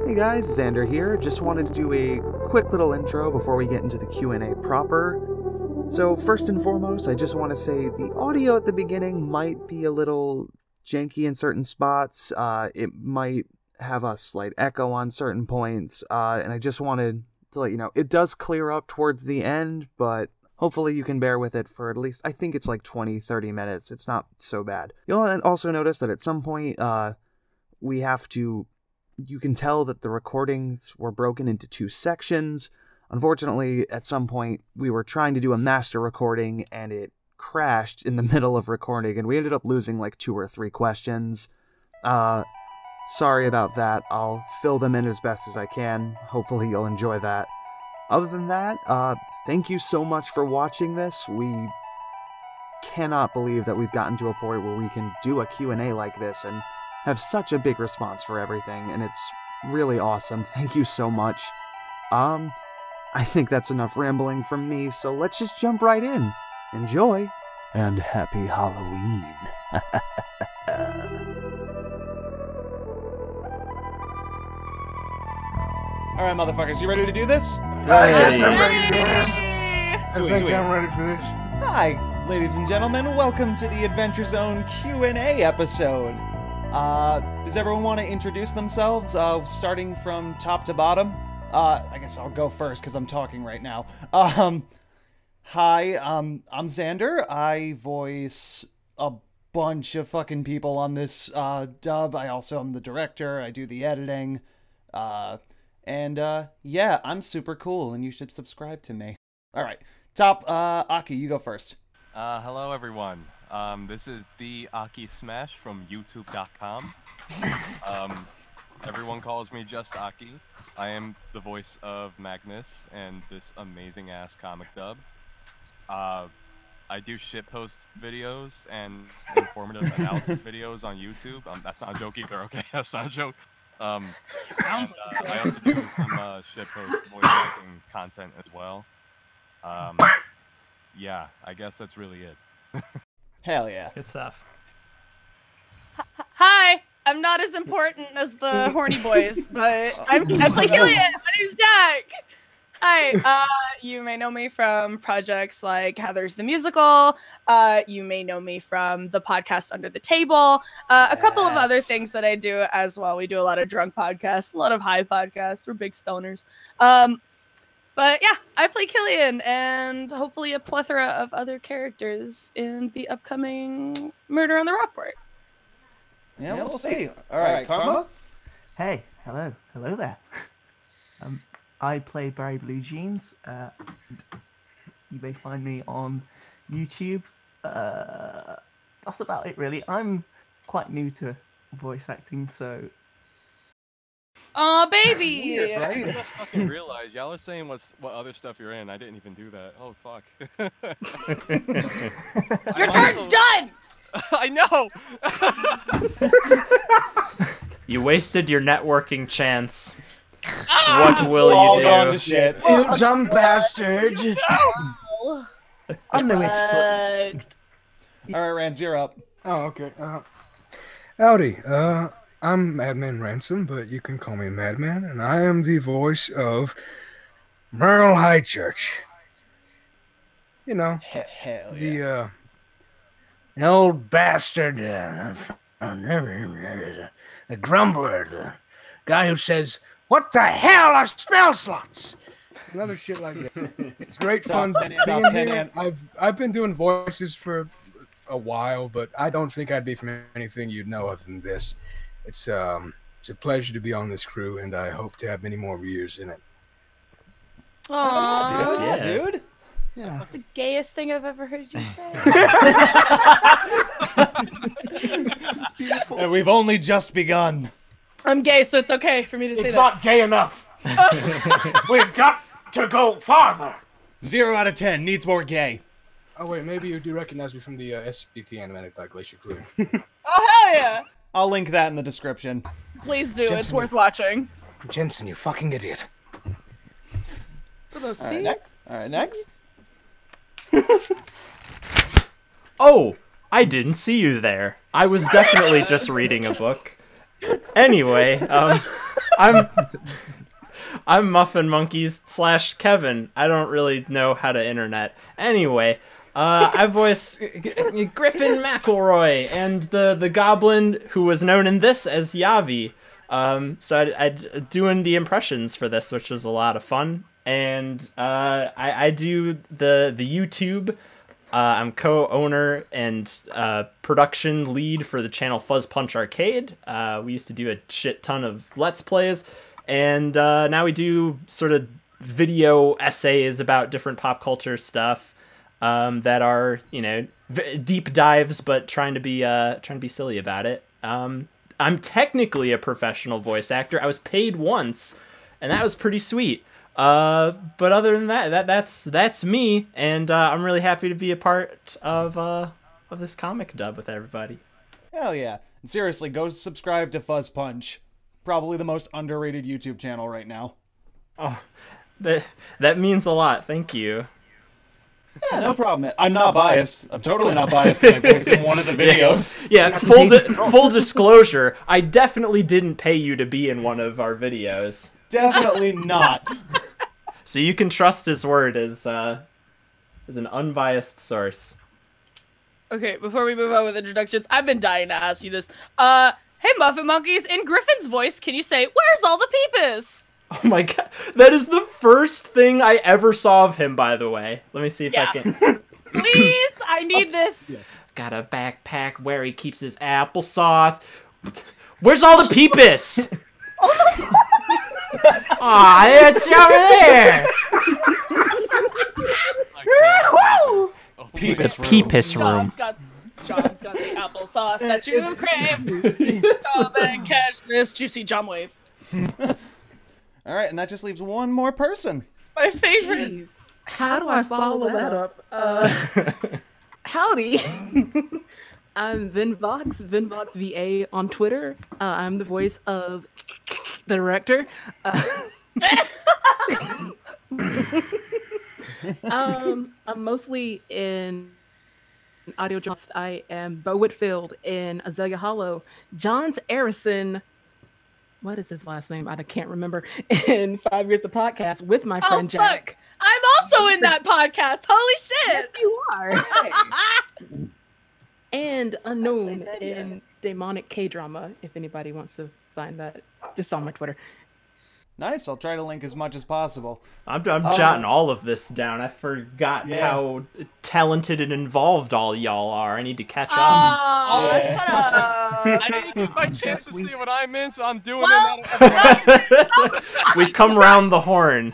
Hey guys, Xander here. Just wanted to do a quick little intro before we get into the Q&A proper. So first and foremost, I just want to say the audio at the beginning might be a little janky in certain spots. It might have a slight echo on certain points, and I just wanted to let you know, it does clear up towards the end, but hopefully you can bear with it for at least, I think it's like 20-30 minutes. It's not so bad. You'll also notice that at some point, you can tell that the recordings were broken into two sections. Unfortunately, at some point, we were trying to do a master recording, and it crashed in the middle of recording, and we ended up losing like 2 or 3 questions. Sorry about that. I'll fill them in as best as I can. Hopefully you'll enjoy that. Other than that, thank you so much for watching this. We cannot believe that we've gotten to a point where we can do a Q&A like this and have such a big response for everything, and it's really awesome. Thank you so much. I think that's enough rambling from me, so let's just jump right in. Enjoy, and happy Halloween. Alright, motherfuckers, you ready to do this? Yes, I'm ready for this. Sweet. I'm ready for this. Hi, ladies and gentlemen. Welcome to the Adventure Zone Q&A episode. Does everyone want to introduce themselves, starting from top to bottom? I guess I'll go first because I'm talking right now. Hi, I'm Xander. I voice a bunch of fucking people on this dub. I also am the director. I do the editing. Yeah, I'm super cool, and you should subscribe to me. All right, top, Aki, you go first. Hello everyone. This is the Aki Smash from YouTube.com. Everyone calls me just Aki. I am the voice of Magnus and this amazing ass comic dub. I do shitpost videos and informative analysis videos on YouTube. That's not a joke either, okay? That's not a joke. Sounds like I also do some shitpost voice acting content as well. Yeah, I guess that's really it. Hell yeah. good stuff. Hi, I'm not as important as the horny boys, but I play Killian. My name's Jack. Hi, you may know me from projects like Heather's the Musical. You may know me from the podcast Under the Table. A couple of other things that I do as well. We do a lot of drunk podcasts, a lot of high podcasts. We're big stoners. But yeah, I play Killian, and hopefully a plethora of other characters in the upcoming Murder on the Rockport. Yeah, we'll see. All right, Karma? Hey, hello there. I play Barry Blue Jeans. You may find me on YouTube. That's about it, really. I'm quite new to voice acting, so. Aw, baby! Weird, right? I just fucking realized y'all are saying what other stuff you're in. I didn't even do that. Oh fuck. Your turn's done! I know. You wasted your networking chance. What will All you gone do? to shit. You dumb bastard. I know it. All right, Rand, you're up. Oh, okay. Howdy. I'm Madman Ransom, but you can call me Madman, and I am the voice of Merle High Church. You know, Hell yeah. the old bastard, the grumbler, the guy who says, "What the hell are spell slots?" And other shit like that. It's great fun Top being 10, here. I've been doing voices for a while, but I don't think I'd be from anything you'd know other than this. It's a pleasure to be on this crew, and I hope to have many more years in it. Aww. Yeah, dude. Yeah. That's the gayest thing I've ever heard you say. And we've only just begun. I'm gay, so it's okay for me to say It's that. not gay enough. We've got to go farther. 0 out of 10 needs more gay. Oh wait, maybe you do recognize me from the SCP animated by Glacier Clear. Oh, hell yeah! I'll link that in the description. Please do, it's worth watching. Jensen, you fucking idiot. For those All right, scenes. next. Oh, I didn't see you there. I was definitely just reading a book. Anyway, I'm Muffin Monkeys / Kevin. I don't really know how to internet. Anyway, I voice Griffin McElroy and the goblin who was known in this as Yavi. So I'd doing the impressions for this, which was a lot of fun. And I do the YouTube. I'm co-owner and production lead for the channel Fuzz Punch Arcade. We used to do a shit ton of Let's Plays. And now we do sort of video essays about different pop culture stuff that are, you know, deep dives, but trying to be silly about it. I'm technically a professional voice actor. I was paid once, and that was pretty sweet. But other than that's me, and I'm really happy to be a part of this comic dub with everybody. Hell yeah. And seriously, go subscribe to Fuzz Punch. Probably the most underrated YouTube channel right now. Oh, that means a lot. Thank you. Yeah, no problem. I'm not biased. I'm totally not biased because I posted one of the videos. Yeah, full disclosure, I definitely didn't pay you to be in one of our videos. Definitely not. So you can trust his word as an unbiased source. Okay, before we move on with introductions, I've been dying to ask you this. Hey, Muffin Monkeys, in Griffin's voice, can you say, "Where's all the peepus?" Oh my god, that is the first thing I ever saw of him, by the way. Let me see if I can... Please, I need this. Yeah. Got a backpack where he keeps his applesauce. Where's all the peepus? Aw, it's over there! Peepus room. John's got the applesauce that you crave. Come and catch this juicy John wave. All right, and that just leaves one more person. My favorite. Jeez. How do I follow that up? Howdy. I'm Vinvox, Vinvox VA on Twitter. I'm the voice of the director. I'm mostly in audio John. I am Bo Whitfield in Azalea Hollow. John's Arison, what is his last name? I can't remember. In 5 years of podcast with my friend Jack. I'm also in that podcast. Holy shit! Yes, you are. And Unknown in Demonic K-Drama, if anybody wants to find that. Just on my Twitter. Nice. I'll try to link as much as possible. I'm jotting all of this down. I forgot how talented and involved all y'all are. I need to catch up. Shut up. I didn't get my chance to see what I'm in, so I'm doing it. We've come round the horn.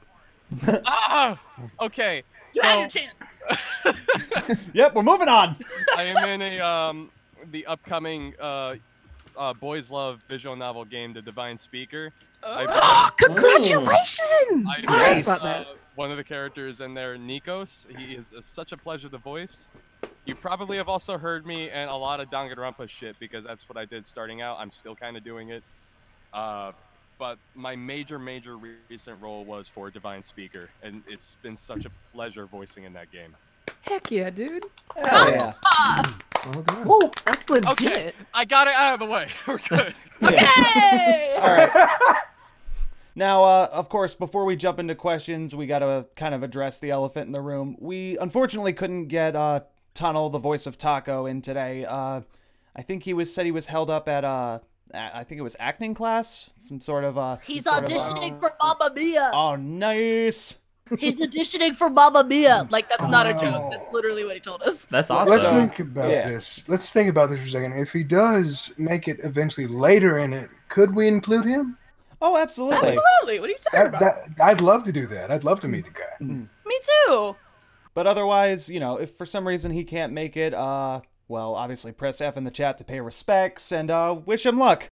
Okay. You had your chance. Yep, we're moving on. I am in the upcoming Boys Love visual novel game, The Divine Speaker. Congratulations! Nice. One of the characters in there, Nikos. He is such a pleasure to voice. You probably have also heard me in a lot of Danganronpa shit because that's what I did starting out. I'm still kind of doing it. But my major recent role was for Divine Speaker, and it's been such a pleasure voicing in that game. Heck yeah, dude. Hell yeah. Well done. Whoa, that's legit. Okay, I got it out of the way. We're good. Okay! All right. Now, of course, before we jump into questions, we got to kind of address the elephant in the room. We unfortunately couldn't get Tunnel, the voice of Taco, in today. I think said he was held up at I think it was acting class, some sort of He's auditioning for Mamma Mia. Oh, nice. He's auditioning for Mamma Mia. Like, that's not a joke. That's literally what he told us. That's awesome. Let's think about this. Let's think about this for a second. If he does make it eventually later in it, could we include him? Oh, absolutely. Absolutely. What are you talking about? I'd love to do that. I'd love to meet the guy. Me too. But otherwise, you know, if for some reason he can't make it, well, obviously press F in the chat to pay respects and wish him luck.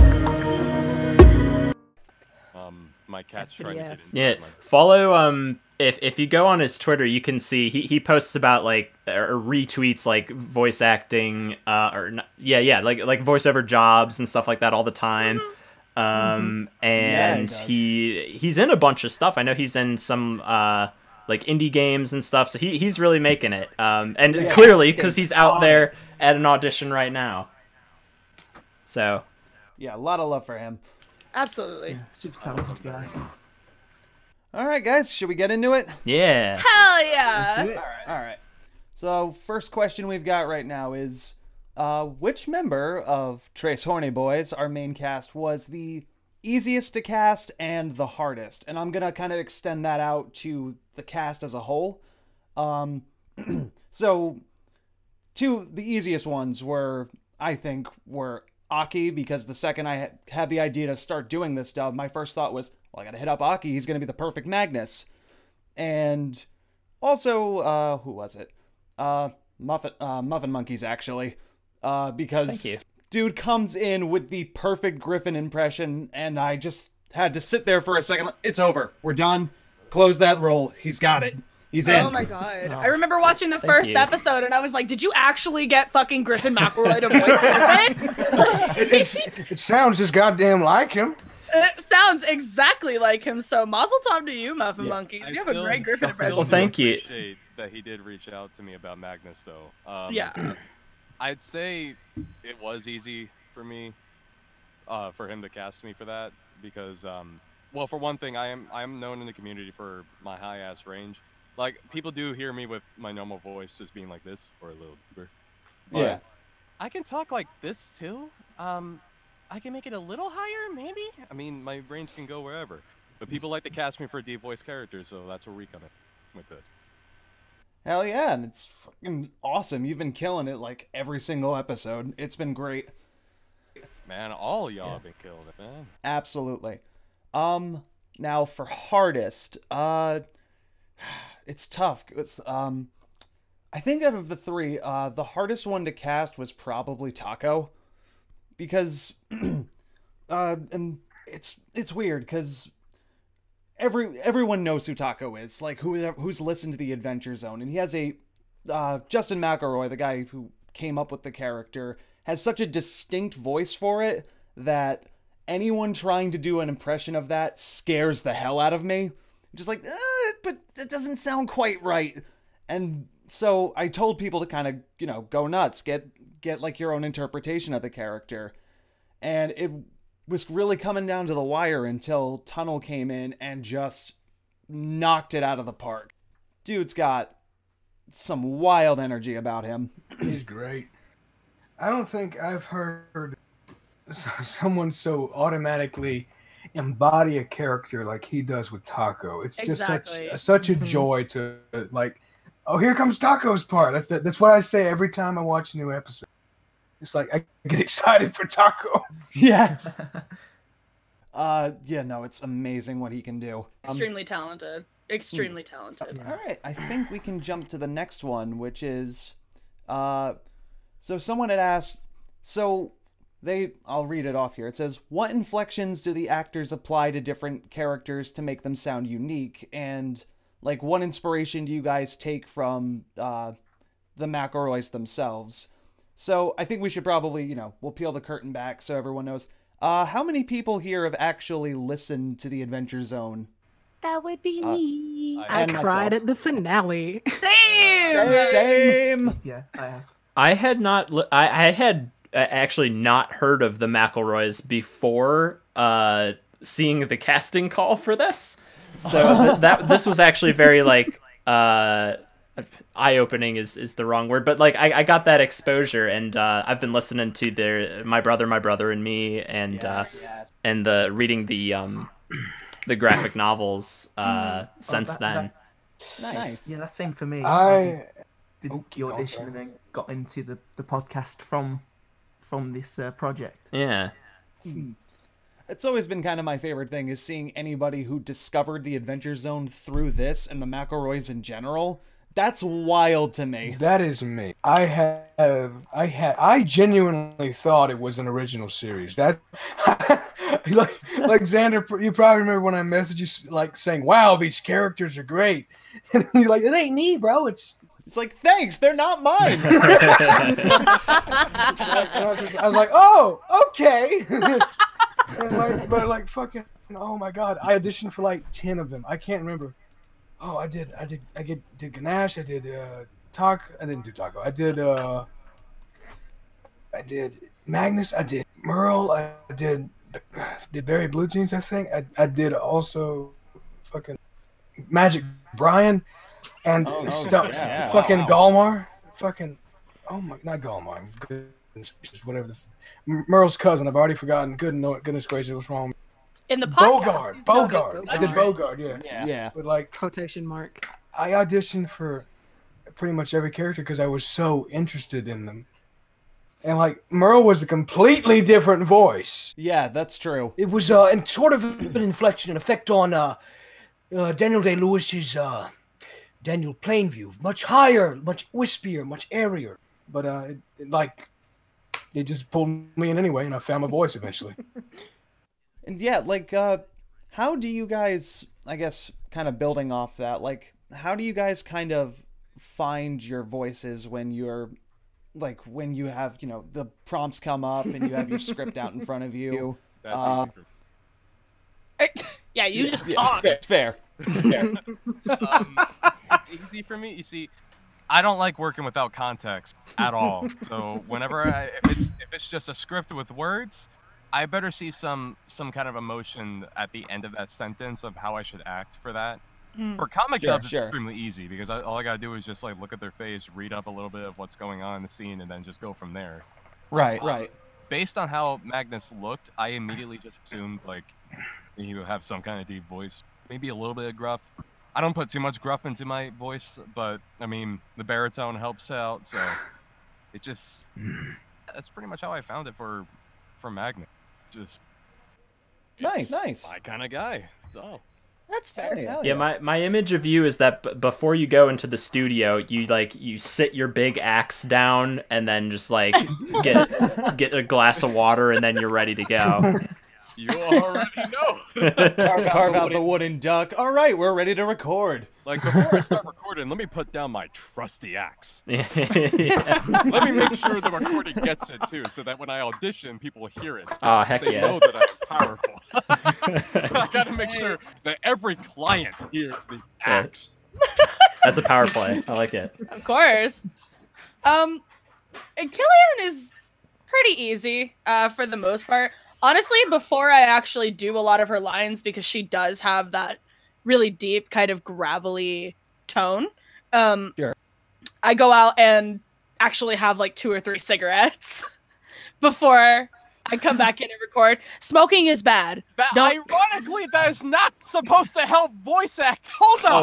My cat's trying to get in. Yeah, follow if you go on his Twitter, you can see he posts about like or retweets like voice acting like voiceover jobs and stuff like that all the time. And he's in a bunch of stuff. I know he's in some like indie games and stuff. So he's really making it. And clearly because he's out there at an audition right now. So yeah, a lot of love for him. Absolutely. Super talented guy. All right, guys, should we get into it? yeah. Hell yeah. All right. So first question we've got right now is, which member of Trace Horny Boys, our main cast, was the easiest to cast and the hardest? And I'm gonna kind of extend that out to the cast as a whole. So the easiest ones were Aki, because the second I had the idea to start doing this dub, my first thought was, well, I gotta hit up Aki. He's gonna be the perfect Magnus. And also, who was it? Muffin Monkeys, actually. Because Thank you. dude comes in with the perfect Griffin impression, and I just had to sit there for a second. It's over. We're done. Close that roll. He's got it. He's in. Oh my god. I remember watching the first you. episode and I was like, did you actually get fucking Griffin McElroy to voice Griffin? It sounds just goddamn like him. It sounds exactly like him, so mazel tov to you, Muffin Monkeys. You have a great Griffin impression. Well, thank you. Appreciate that he did reach out to me about Magnus, though. Yeah. I'd say it was easy for me, for him to cast me for that, because, well, for one thing, I'm known in the community for my high-ass range. Like, people do hear me with my normal voice just being like this, or a little deeper. Yeah. I can talk like this, too. I can make it a little higher, maybe? I mean, my range can go wherever. But people like to cast me for deep voice characters, so that's where we come in with this. Hell yeah, and it's fucking awesome. You've been killing it like every single episode. It's been great. Man, all y'all have been killing it, man. Absolutely. Now for hardest, it's tough. It's I think out of the three, the hardest one to cast was probably Taco, because and it's weird because everyone knows who Taco is, like who's listened to the Adventure Zone, and he has a Justin McElroy, the guy who came up with the character, has such a distinct voice for it that anyone trying to do an impression of that scares the hell out of me. Just like, but it doesn't sound quite right. And so I told people to kind of, go nuts, get like your own interpretation of the character. And it was really coming down to the wire until Tunnel came in and just knocked it out of the park. Dude's got some wild energy about him. He's great. I don't think I've heard someone so automatically embody a character like he does with Taco. It's just such a joy to, like, oh, here comes Taco's part. That's what I say every time I watch a new episode. It's like I get excited for Taco. Yeah. It's amazing what he can do. Extremely talented. Extremely talented. All right, I think we can jump to the next one, which is, so someone had asked, I'll read it off here. It says, what inflections do the actors apply to different characters to make them sound unique? And, like, what inspiration do you guys take from the McElroys themselves? So I think we should probably, we'll peel the curtain back so everyone knows. How many people here have actually listened to the Adventure Zone? That would be me. I cried at the finale. Same. Yeah, I have. I had not. I had actually not heard of the McElroys before seeing the casting call for this. So this was actually very like eye-opening is the wrong word, but like I got that exposure, and I've been listening to their My Brother and Me, and and reading the graphic novels since then. Nice. Yeah, that's same for me. I did the audition and then got into the podcast from this project. Yeah. It's always been kind of my favorite thing is seeing anybody who discovered the Adventure Zone through this and the McElroys in general. That's wild to me. That is me. I genuinely thought it was an original series. That like Xander, you probably remember when I messaged you like saying, "Wow, these characters are great," and you're like, "It ain't me, bro. It's like, thanks, they're not mine." I was like, "Oh, okay." And but fucking, oh my god, I auditioned for like 10 of them. I can't remember. Oh, I did Ganesh. I did Taco. I didn't do Taco. I did Magnus. I did Merle. I did Barry Blue Jeans. I think I did also fucking Magic Brian and fucking Galmar. Fucking not Galmar. Goodness, whatever Merle's cousin. I've already forgotten. Goodness gracious, what's wrong? In the podcast. Bogard. I did Bogard. Yeah. With like quotation mark. I auditioned for pretty much every character because I was so interested in them. And like Merle was a completely different voice. Yeah, that's true. It was and sort of an inflection, an effect on Daniel Day-Lewis's Daniel Plainview. Much higher, much wispier, much airier. But it just pulled me in anyway, and I found my voice eventually. And yeah, like how do you guys, I guess, kind of building off that, like how do you guys kind of find your voices when you're like when you have, you know, the prompts come up and you have your script out in front of you? Yeah, you just talk. Fair. It's easy for me. You see, I don't like working without context at all. So whenever if it's just a script with words, I better see some kind of emotion at the end of that sentence of how I should act for that. For comic dubs, it's extremely easy because all I gotta do is just like look at their face, read up a little bit of what's going on in the scene, and then just go from there. Right. Based on how Magnus looked, I immediately just assumed like he would have some kind of deep voice, maybe a little bit of gruff. I don't put too much gruff into my voice, but I mean the baritone helps out, so it just that's pretty much how I found it for Magnus. Just nice. My kind of guy. So. That's fair. Yeah, my image of you is that before you go into the studio, you sit your big axe down and then just like get a glass of water and then you're ready to go. You already know. Carve out the wooden duck. All right, we're ready to record. Like before I start recording, let me put down my trusty axe. Let me make sure the recording gets it too, so that when I audition, people hear it. Oh, heck they know that I'm powerful. I gotta make sure that every client hears the axe. That's a power play. I like it. Of course. And Killian is pretty easy for the most part. Honestly, before I actually do a lot of her lines, because she does have that really deep, kind of gravelly tone, Sure. I go out and actually have like 2 or 3 cigarettes before I come back in and record. Smoking is bad. But ironically, that is not supposed to help voice act. Hold up. Oh,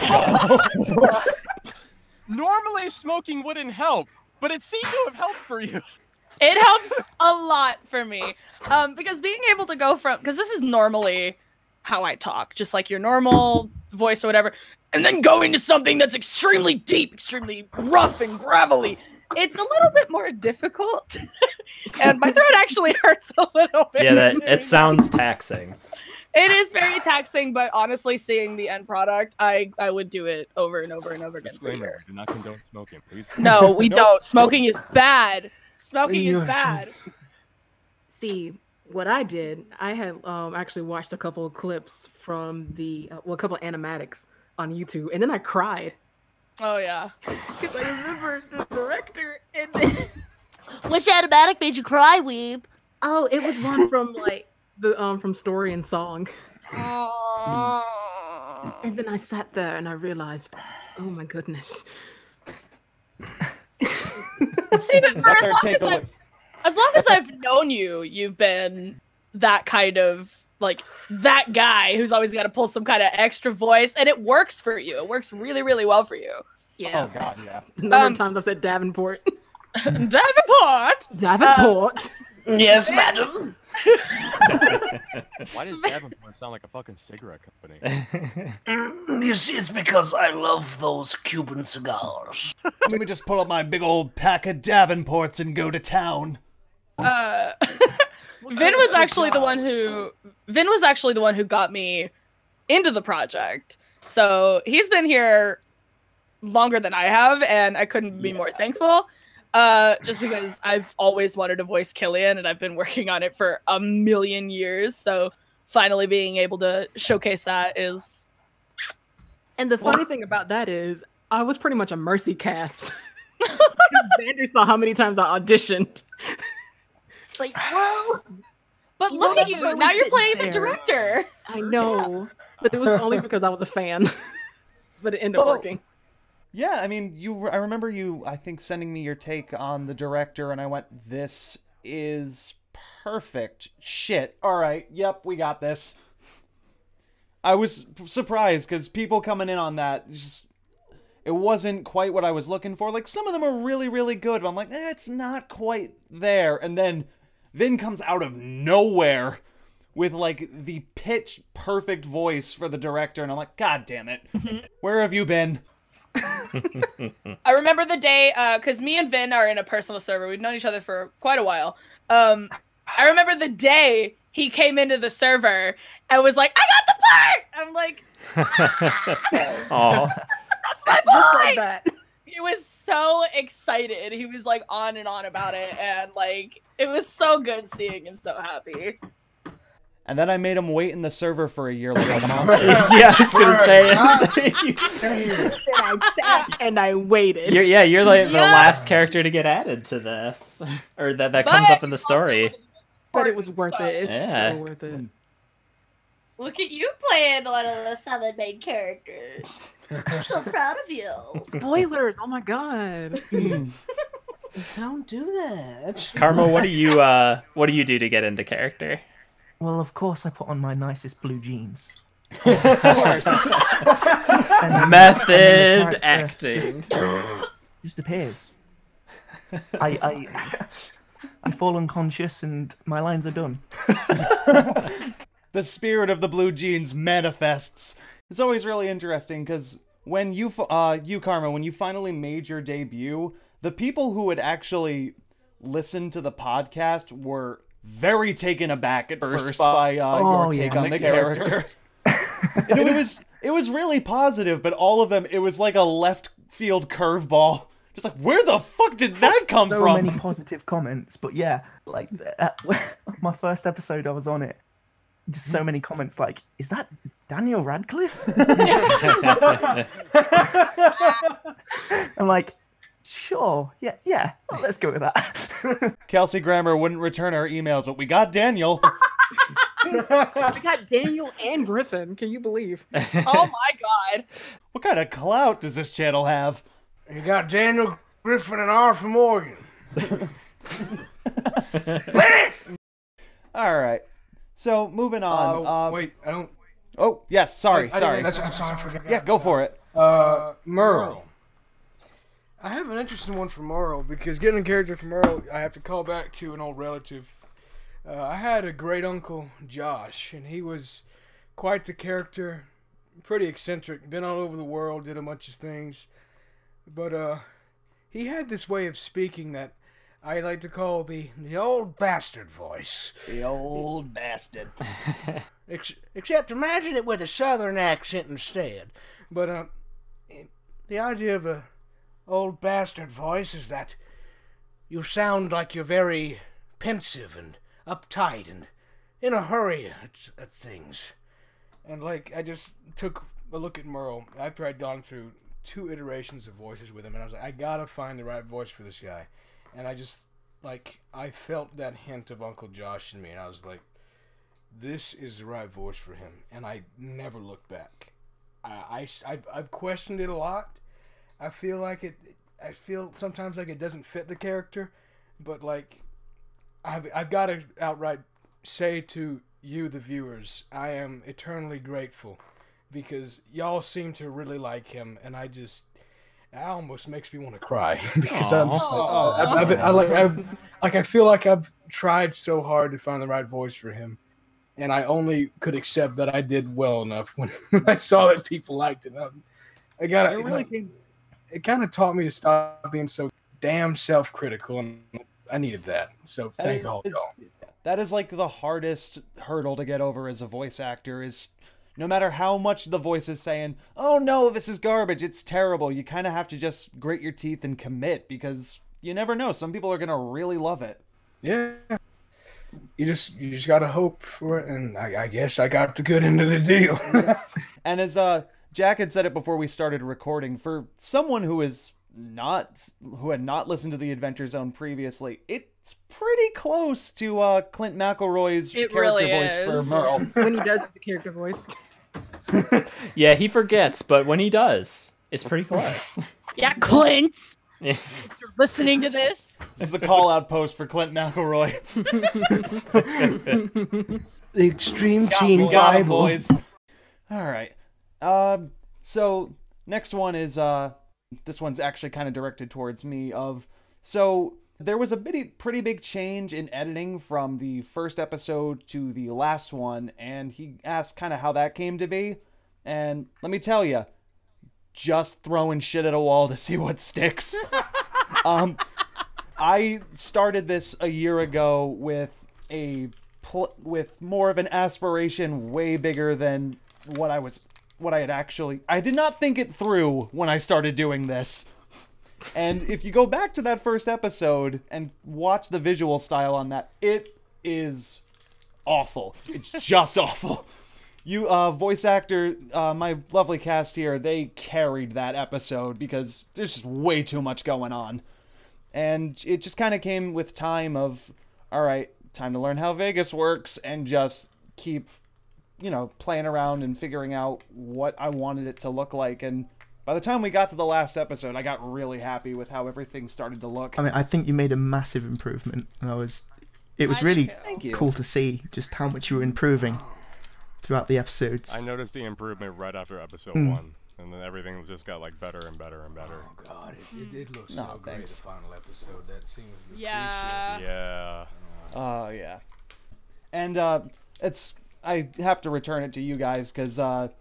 God. Normally, smoking wouldn't help, but it seemed to have helped for you. It helps a lot for me. Because being able to go from, because this is normally how I talk, just like your normal voice or whatever, and then going to something that's extremely deep, extremely rough and gravelly, it's a little bit more difficult. And my throat actually hurts a little bit. Yeah, it sounds taxing. It is very taxing, but honestly, seeing the end product, I would do it over and over and over again for years. Do not condone smoking, please. No, we don't. Smoking is bad. Smoking is bad. See, what I did, I had actually watched a couple of clips from a couple of animatics on YouTube, and then I cried. Oh, yeah. Because I remember the director, and then... Which animatic made you cry, Weeb? Oh, it was one from, like, from Story and Song. Oh. And then I sat there, and I realized, oh my goodness. See, but for as long as I've known you, you've been that kind of, like, that guy who's always got to pull some kind of extra voice, and it works for you. It works really, really well for you. Yeah. Oh, God, yeah. A number of times I've said Davenport. Davenport! Davenport! Yes, madam. Why does Davenport sound like a fucking cigarette company? You see, it's because I love those Cuban cigars. Let me just pull up my big old pack of Davenports and go to town. Well, Vin was actually the one who got me into the project. So he's been here longer than I have, and I couldn't be more thankful. Just because I've always wanted to voice Killian, and I've been working on it for a million years. So finally being able to showcase that is. And the funny thing about that is, I was pretty much a mercy cast. Xander saw how many times I auditioned. Like, well, but look at you now. You're playing the director. I know, but it was only because I was a fan. But it ended up working. Yeah, I mean, I remember you, I think, sending me your take on the director, and I went, "This is perfect shit. All right, yep, we got this." I was surprised because people coming in on that, just, it wasn't quite what I was looking for. Like, some of them are really, really good, but I'm like, it's not quite there. And then Vin comes out of nowhere with, like, the pitch perfect voice for the director, and I'm like, God damn it. Where have you been? I remember the day, because me and Vin are in a personal server. We've known each other for quite a while. I remember the day he came into the server and was like, I got the part! I'm like, Oh, that's my Just part! like that. He was so excited. He was like on and on about it, and like it was so good seeing him so happy. And then I made him wait in the server for a year like a monster. yeah, I was gonna say. I sat and I waited. You're like the last character to get added to this, or that comes up in the story. But it was worth it. It's Yeah. so worth it. Look at you playing one of the 7 main characters. I'm so proud of you. Spoilers! Oh my god. Don't do that. Karma, what do you do to get into character? Well, of course, I put on my nicest blue jeans. Of course. Method acting. Just appears. I fall unconscious and my lines are done. The spirit of the blue jeans manifests. It's always really interesting because when you Karma, when you finally made your debut, the people who would actually listen to the podcast were very taken aback at first by your take on the character. And it was really positive, but all of them, it was like a left field curveball. Just like, where the fuck did that come So from? many positive comments, but yeah, like my first episode, I was on it. Just so many comments like, is that Daniel Radcliffe? I'm like, sure, yeah, well, let's go with that. Kelsey Grammer wouldn't return our emails, but we got Daniel. We got Daniel and Griffin. Can you believe? Oh my god. What kind of clout does this channel have? You got Daniel Griffin and Arthur Morgan. All right. So, moving on. Wait, I don't. Oh, yes, sorry. I'm sorry, I forgot. Yeah, go for it. Merle. I have an interesting one for Merle because getting a character for Merle, I have to call back to an old relative. I had a great uncle, Josh, and he was quite the character, pretty eccentric, been all over the world, did a bunch of things. But he had this way of speaking that I like to call the old bastard voice. The old bastard. Except imagine it with a southern accent instead. But the idea of a old bastard voice is that you sound like you're very pensive and uptight and in a hurry at things. And like, I just took a look at Merle after I'd gone through 2 iterations of voices with him, and I was like, I gotta find the right voice for this guy. And I just, like, I felt that hint of Uncle Josh in me, and I was like, this is the right voice for him. And I never looked back. I've questioned it a lot. I feel sometimes like it doesn't fit the character, but like, I've got to outright say to you, the viewers, I am eternally grateful because y'all seem to really like him, and it almost makes me want to cry because I'm just like, I feel like I've tried so hard to find the right voice for him, and I only could accept that I did well enough when I saw that people liked it. It kind of taught me to stop being so damn self-critical, and I needed that. So thank all y'all. that is like the hardest hurdle to get over as a voice actor, is no matter how much the voice is saying, oh no, this is garbage, it's terrible, you kind of have to just grit your teeth and commit, because you never know, some people are going to really love it. Yeah. You just gotta hope for it, and I guess I got the good end of the deal. And as Jack had said it before we started recording, for someone who had not listened to the Adventure Zone previously, it's pretty close to Clint McElroy's character voice for Merle. When he does the character voice. Yeah, he forgets, but when he does, it's pretty close. Yeah, Clint. Yeah. If you're listening to this. This is the call-out post for Clint McElroy. The Extreme Teen Got him, Bible. boys. All right. So next one is this one's actually kind of directed towards me. So there was a pretty big change in editing from the first episode to the last one, and he asked kind of how that came to be. And let me tell you, just throwing shit at a wall to see what sticks. I started this a year ago with with more of an aspiration way bigger than what I had actually. I did not think it through when I started doing this. And if you go back to that first episode and watch the visual style on that, it is awful. It's just awful. You, voice actor, my lovely cast here, they carried that episode because there's just way too much going on. And it just kind of came with time of, all right, time to learn how Vegas works and just keep, playing around and figuring out what I wanted it to look like. And by the time we got to the last episode, I got really happy with how everything started to look. I mean, I think you made a massive improvement. And it was really cool to see just how much you were improving throughout the episodes. I noticed the improvement right after episode 1, and then everything just got like better and better and better. Oh God, it looks so great. The final episode, that scene was Yeah. Yeah. And I have to return it to you guys because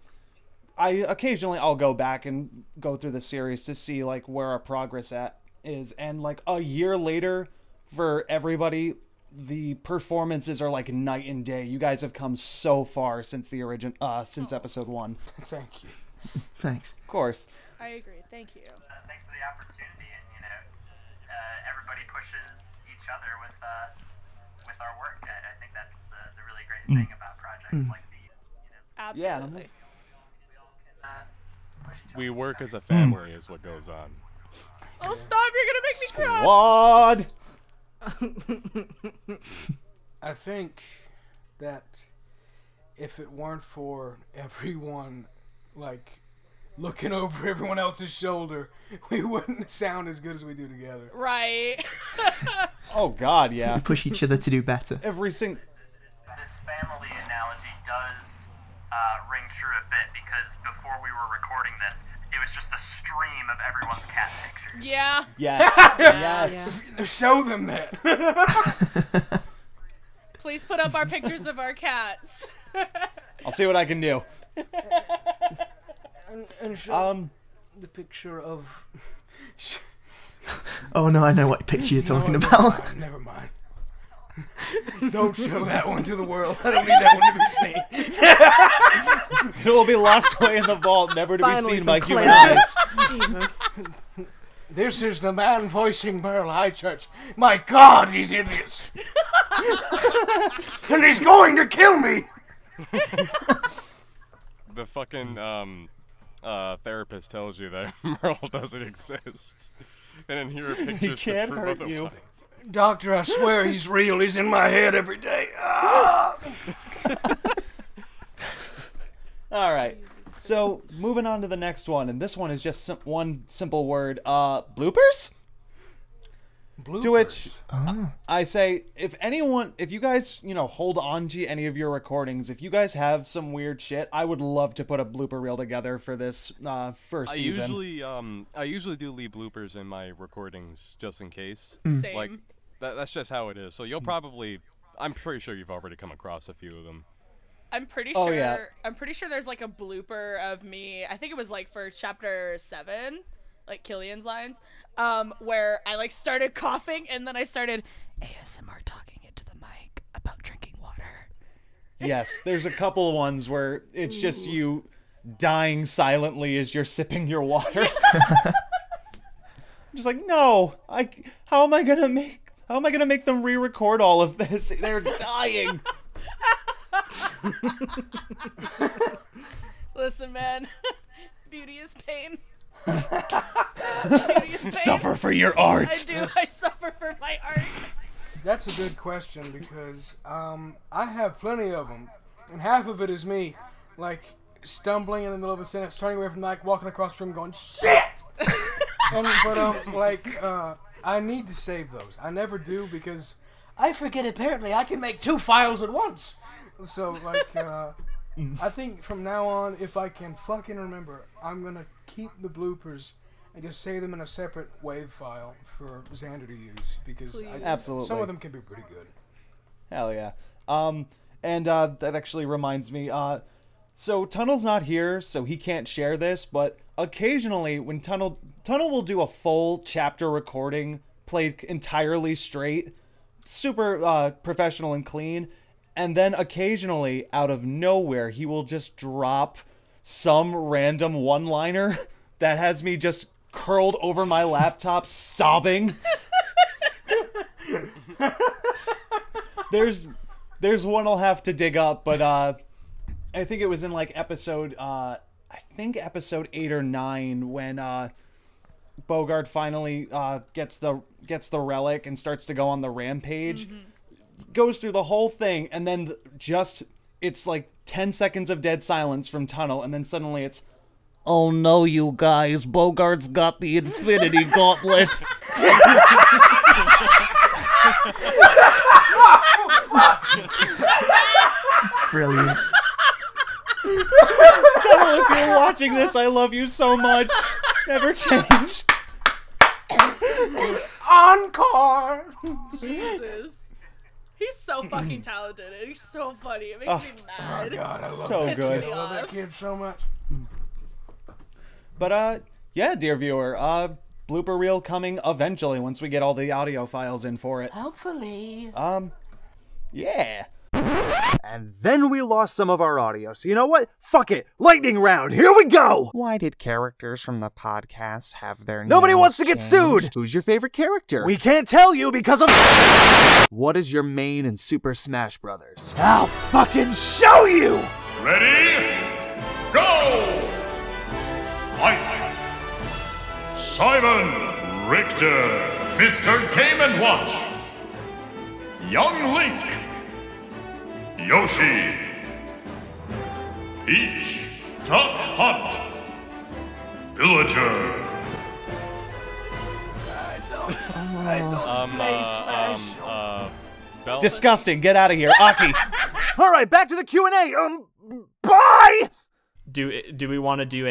I'll go back and go through the series to see like where our progress is, and like a year later for everybody, the performances are like night and day. You guys have come so far since the since episode 1. Thank you. Thanks. Of course. I agree. Thank you. Thanks for the opportunity, and everybody pushes each other with our work. I think that's the really great thing about projects like these. Absolutely. We work as a family, is what goes on. Oh, stop! You're gonna make me cry. Squad. I think that if it weren't for everyone, like, looking over everyone else's shoulder, we wouldn't sound as good as we do together. Right. Oh God, yeah. We push each other to do better. Every single. This family analogy does ring true a bit, because before we were recording this, it was just a stream of everyone's cat pictures. Yeah. Yes. Yes. Yeah. Show them that. Please put up our pictures of our cats. I'll see what I can do. And show the picture of. Oh no, I know what picture you're talking about. Never mind. Don't show that one to the world. I don't need that one to be seen. It will be locked away in the vault, never to Finally, be seen some by human clarity. eyes. Jesus. This is the man voicing Merle Highchurch. My God, he's hideous. And he's going to kill me. The fucking therapist tells you that Merle doesn't exist, and then here are pictures to can't prove hurt otherwise. you. Doctor, I swear he's real. He's in my head every day. Ah! All right. So moving on to the next one, and this one is just one simple word: bloopers. To which I say, if you guys, hold on to any of your recordings, if you guys have some weird shit, I would love to put a blooper reel together for this first season. I usually do leave bloopers in my recordings just in case. Same. Like that's just how it is. So you'll probably, I'm pretty sure you've already come across a few of them. I'm pretty Oh, sure. yeah. I'm pretty sure there's like a blooper of me. I think it was like for chapter 7, like Killian's lines, where I like started coughing and then I started ASMR talking into the mic about about drinking water. Yes, there's a couple of ones where it's just you dying silently as you're sipping your water. I'm just like, no, how am I gonna make them re-record all of this? They're dying. Listen, man, beauty is pain. Beauty is pain. Suffer for your art. I do. I suffer for my art. That's a good question because I have plenty of them, and half of it is me, like stumbling in the middle of a sentence, turning away from the mic, walking across the room, going shit. I need to save those. I never do because I forget. Apparently, I can make 2 files at once. So I think from now on, if I can fucking remember, I'm gonna keep the bloopers and just save them in a separate WAV file for Xander to use because Absolutely. some of them can be pretty good. Hell yeah. And that actually reminds me, so Tunnel's not here, so he can't share this, but occasionally when Tunnel will do a full chapter recording, played entirely straight, super professional and clean, and then occasionally, out of nowhere, he will just drop some random one-liner that has me just curled over my laptop sobbing. There's one I'll have to dig up, but I think it was in like episode 8 or 9 when Bogart finally gets the relic and starts to go on the rampage. Goes through the whole thing, and then it's like 10 seconds of dead silence from Tunnel, and then suddenly it's, oh no, you guys, Bogart's got the Infinity Gauntlet. Brilliant. Tunnel, if you're watching this, I love you so much. Never change. Encore! Jesus. He's so fucking talented and he's so funny. It makes me mad. Oh god, I love So that. good. I love that kid so much. But yeah, dear viewer, blooper reel coming eventually once we get all the audio files in for it. Hopefully. Yeah. And then we lost some of our audio. So you know what? Fuck it. Lightning round. Here we go. Why did characters from the podcast have their Nobody wants to get sued. Who's your favorite character? We can't tell you because of... What is your main in Super Smash Brothers? I'll fucking show you. Ready? Go! Fight! Simon Richter, Mr. Game & Watch, Young Link, Yoshi, Peach, Duck Hunt, Villager. Bell? Disgusting. Get out of here. Aki. All right, back to the Q&A. Bye! Do we want to do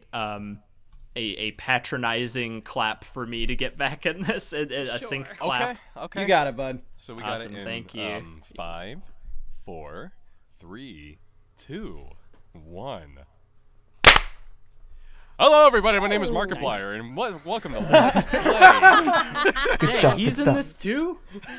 a patronizing clap for me to get back in this? A sync clap. Okay. You got it, bud. So we got Awesome, it in thank you. 5, 4, 3, 2, 1. Hello, everybody. My name is Markiplier, and welcome to Let's Play. Good stuff. He's Good in stuff. this too?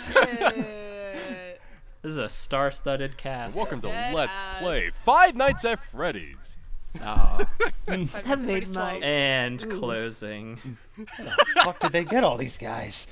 This is a star-studded cast. Welcome to Dead Let's ass. Play Five Nights at Freddy's. Oh. That's made my- And closing. Fuck did they get all these guys?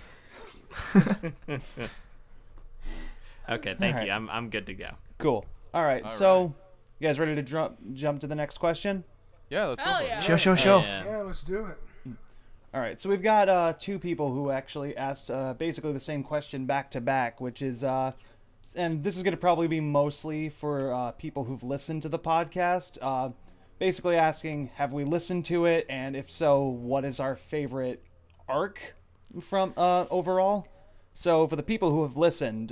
Okay, thank Alright. you. I'm good to go. Cool. All right. So, you guys ready to jump to the next question? Yeah, let's go Hell for yeah. it. Sure. Yeah. Yeah, let's do it. All right. So we've got 2 people who actually asked basically the same question back to back, which is, and this is going to probably be mostly for people who've listened to the podcast. Basically asking, have we listened to it, and if so, what is our favorite arc from overall? So for the people who have listened,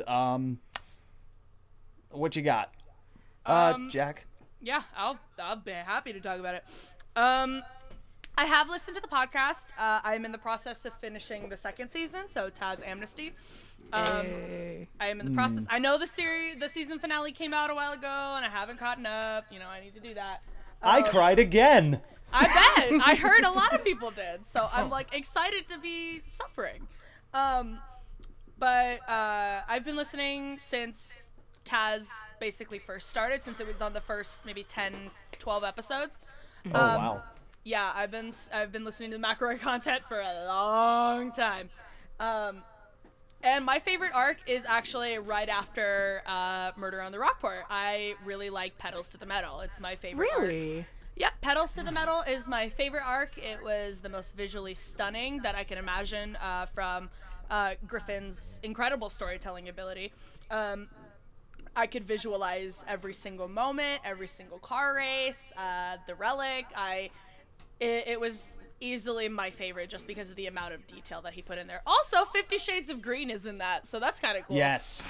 what you got? Jack? Yeah, I'll be happy to talk about it. I have listened to the podcast. I'm in the process of finishing the 2nd season, so Taz Amnesty. I am in the process. I know the season finale came out a while ago, and I haven't caught up. You know, I need to do that. I cried again. I bet. I heard a lot of people did, so I'm like excited to be suffering. But I've been listening since Taz basically first started, since it was on the first maybe 10, 12 episodes. Oh wow. Yeah, I've been listening to the McElroy content for a long time. And my favorite arc is actually right after Murder on the Rockport. I really like Pedals to the Metal. It's my favorite arc. Yeah, Pedals to the Metal is my favorite arc. It was the most visually stunning that I can imagine from Griffin's incredible storytelling ability. I could visualize every single moment, every single car race, the relic. It was easily my favorite just because of the amount of detail that he put in there. Also, 50 Shades of Green is in that, so that's kind of cool. Yes.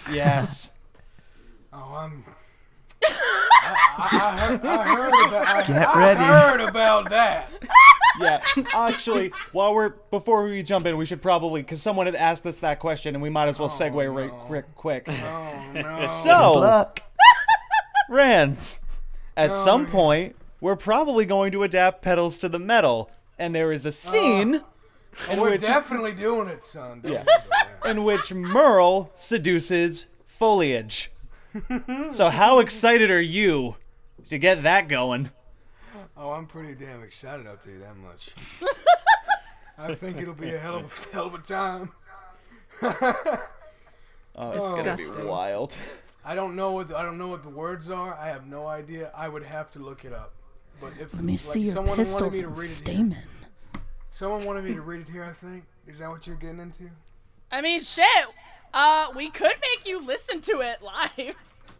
Oh, I heard about that. Yeah, actually, before we jump in, we should probably, because someone had asked us that question, and we might as well segue right quick. Oh no! So, Rand, at some point, we're probably going to adapt Pedals to the Metal, and there is a scene in we're which definitely doing it, son. Yeah, in which Merle seduces Foliage. So, how excited are you to get that going? Oh, I'm pretty damn excited, I'll tell you that much. I think it'll be a hell of a time. It's gonna be wild. I don't know what the words are. I have no idea. I would have to look it up. But if Let me see your pistols and stamen. Someone wanted me to read it here, I think. Is that what you're getting into? I mean, shit. We could make you listen to it live.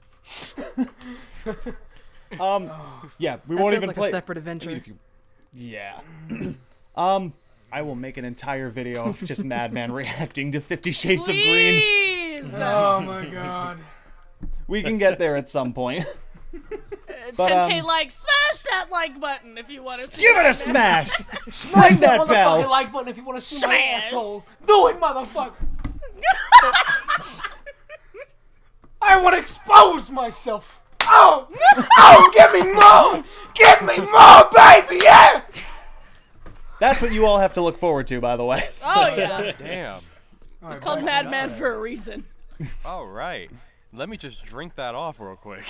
Yeah, we won't even like play a separate adventure. Yeah. I will make an entire video of just Madman reacting to 50 Shades of Green. Please! Oh my god. We can get there at some point. 10K likes, smash that like button if you want to see Give it a smash! Ring that motherfucking bell! like button if you want to see my Smash. asshole. Do it, motherfucker. I want to expose myself. Oh, give me more! Give me more, baby, yeah! That's what you all have to look forward to, by the way. Oh, yeah. Damn. It's called Madman for a reason. All right. Let me just drink that off real quick.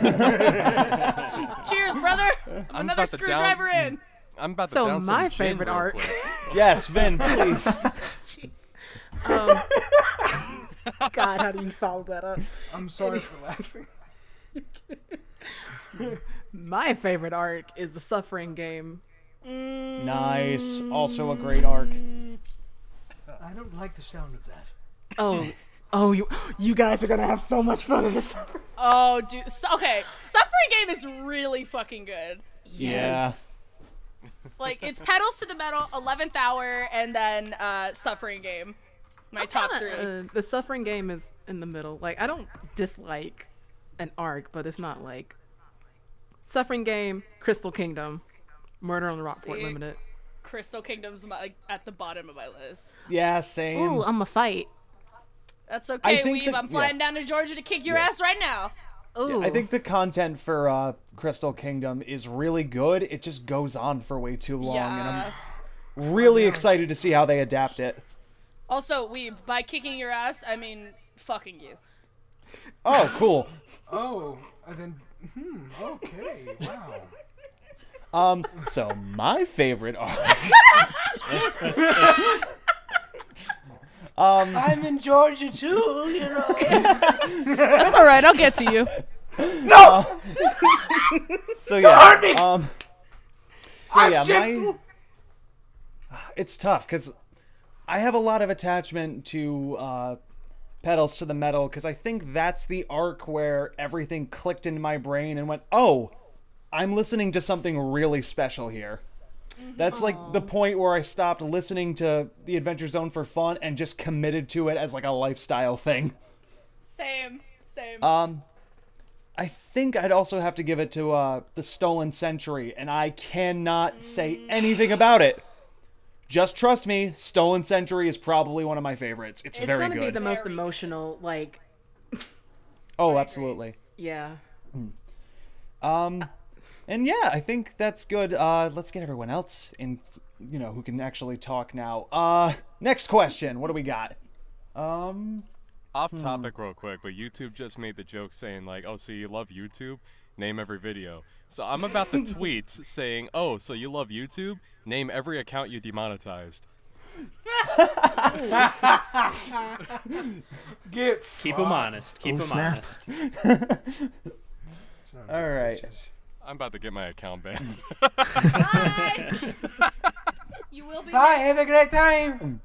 Cheers, brother! I'm Another about to screwdriver in. I'm about to So down my some gin favorite real arc. quick. Yes, Vin, please. Jeez. God, how do you follow that up? I'm sorry for laughing. My favorite arc is the Suffering Game. Nice. Also a great arc. I don't like the sound of that. Oh, you guys are gonna have so much fun in this. Oh, dude. Okay, Suffering Game is really fucking good. Yeah. Like, it's Pedals to the Metal, 11th Hour, and then Suffering Game. My top three. The Suffering Game is in the middle. Like, I don't dislike an arc, but it's not like Suffering Game, Crystal Kingdom, Murder on the Rockport See? Limited. Crystal Kingdom's at the bottom of my list. Yeah, same. Ooh, I'm a fight. That's okay, think Weeb. I'm flying down to Georgia to kick your ass right now. Ooh. I think the content for Crystal Kingdom is really good. It just goes on for way too long, and I'm really excited to see how they adapt it. Also, Weeb, by kicking your ass, I mean fucking you. Oh, cool. Oh, and then okay, wow. So my favorite arc. I'm in Georgia too, you know. That's all right. I'll get to you. No. So yeah. Hurt me. It's tough because I have a lot of attachment to Pedals to the Metal because I think that's the arc where everything clicked into my brain and went, oh, I'm listening to something really special here. That's like the point where I stopped listening to the Adventure Zone for fun and just committed to it as like a lifestyle thing. Same. I think I'd also have to give it to the Stolen Century, and I cannot say anything about it. Just trust me, Stolen Century is probably one of my favorites. It's very gonna good. be the most emotional, like. Oh, absolutely. Yeah. And yeah, I think that's good. Let's get everyone else in, who can actually talk now. Next question. What do we got? Off topic real quick, but YouTube just made the joke saying like, oh, so you love YouTube? Name every video. So I'm about to tweet saying, oh, so you love YouTube? Name every account you demonetized. Keep them honest. Keep them honest. All right. I'm about to get my account banned. Bye. You will be. Bye. Have a great time.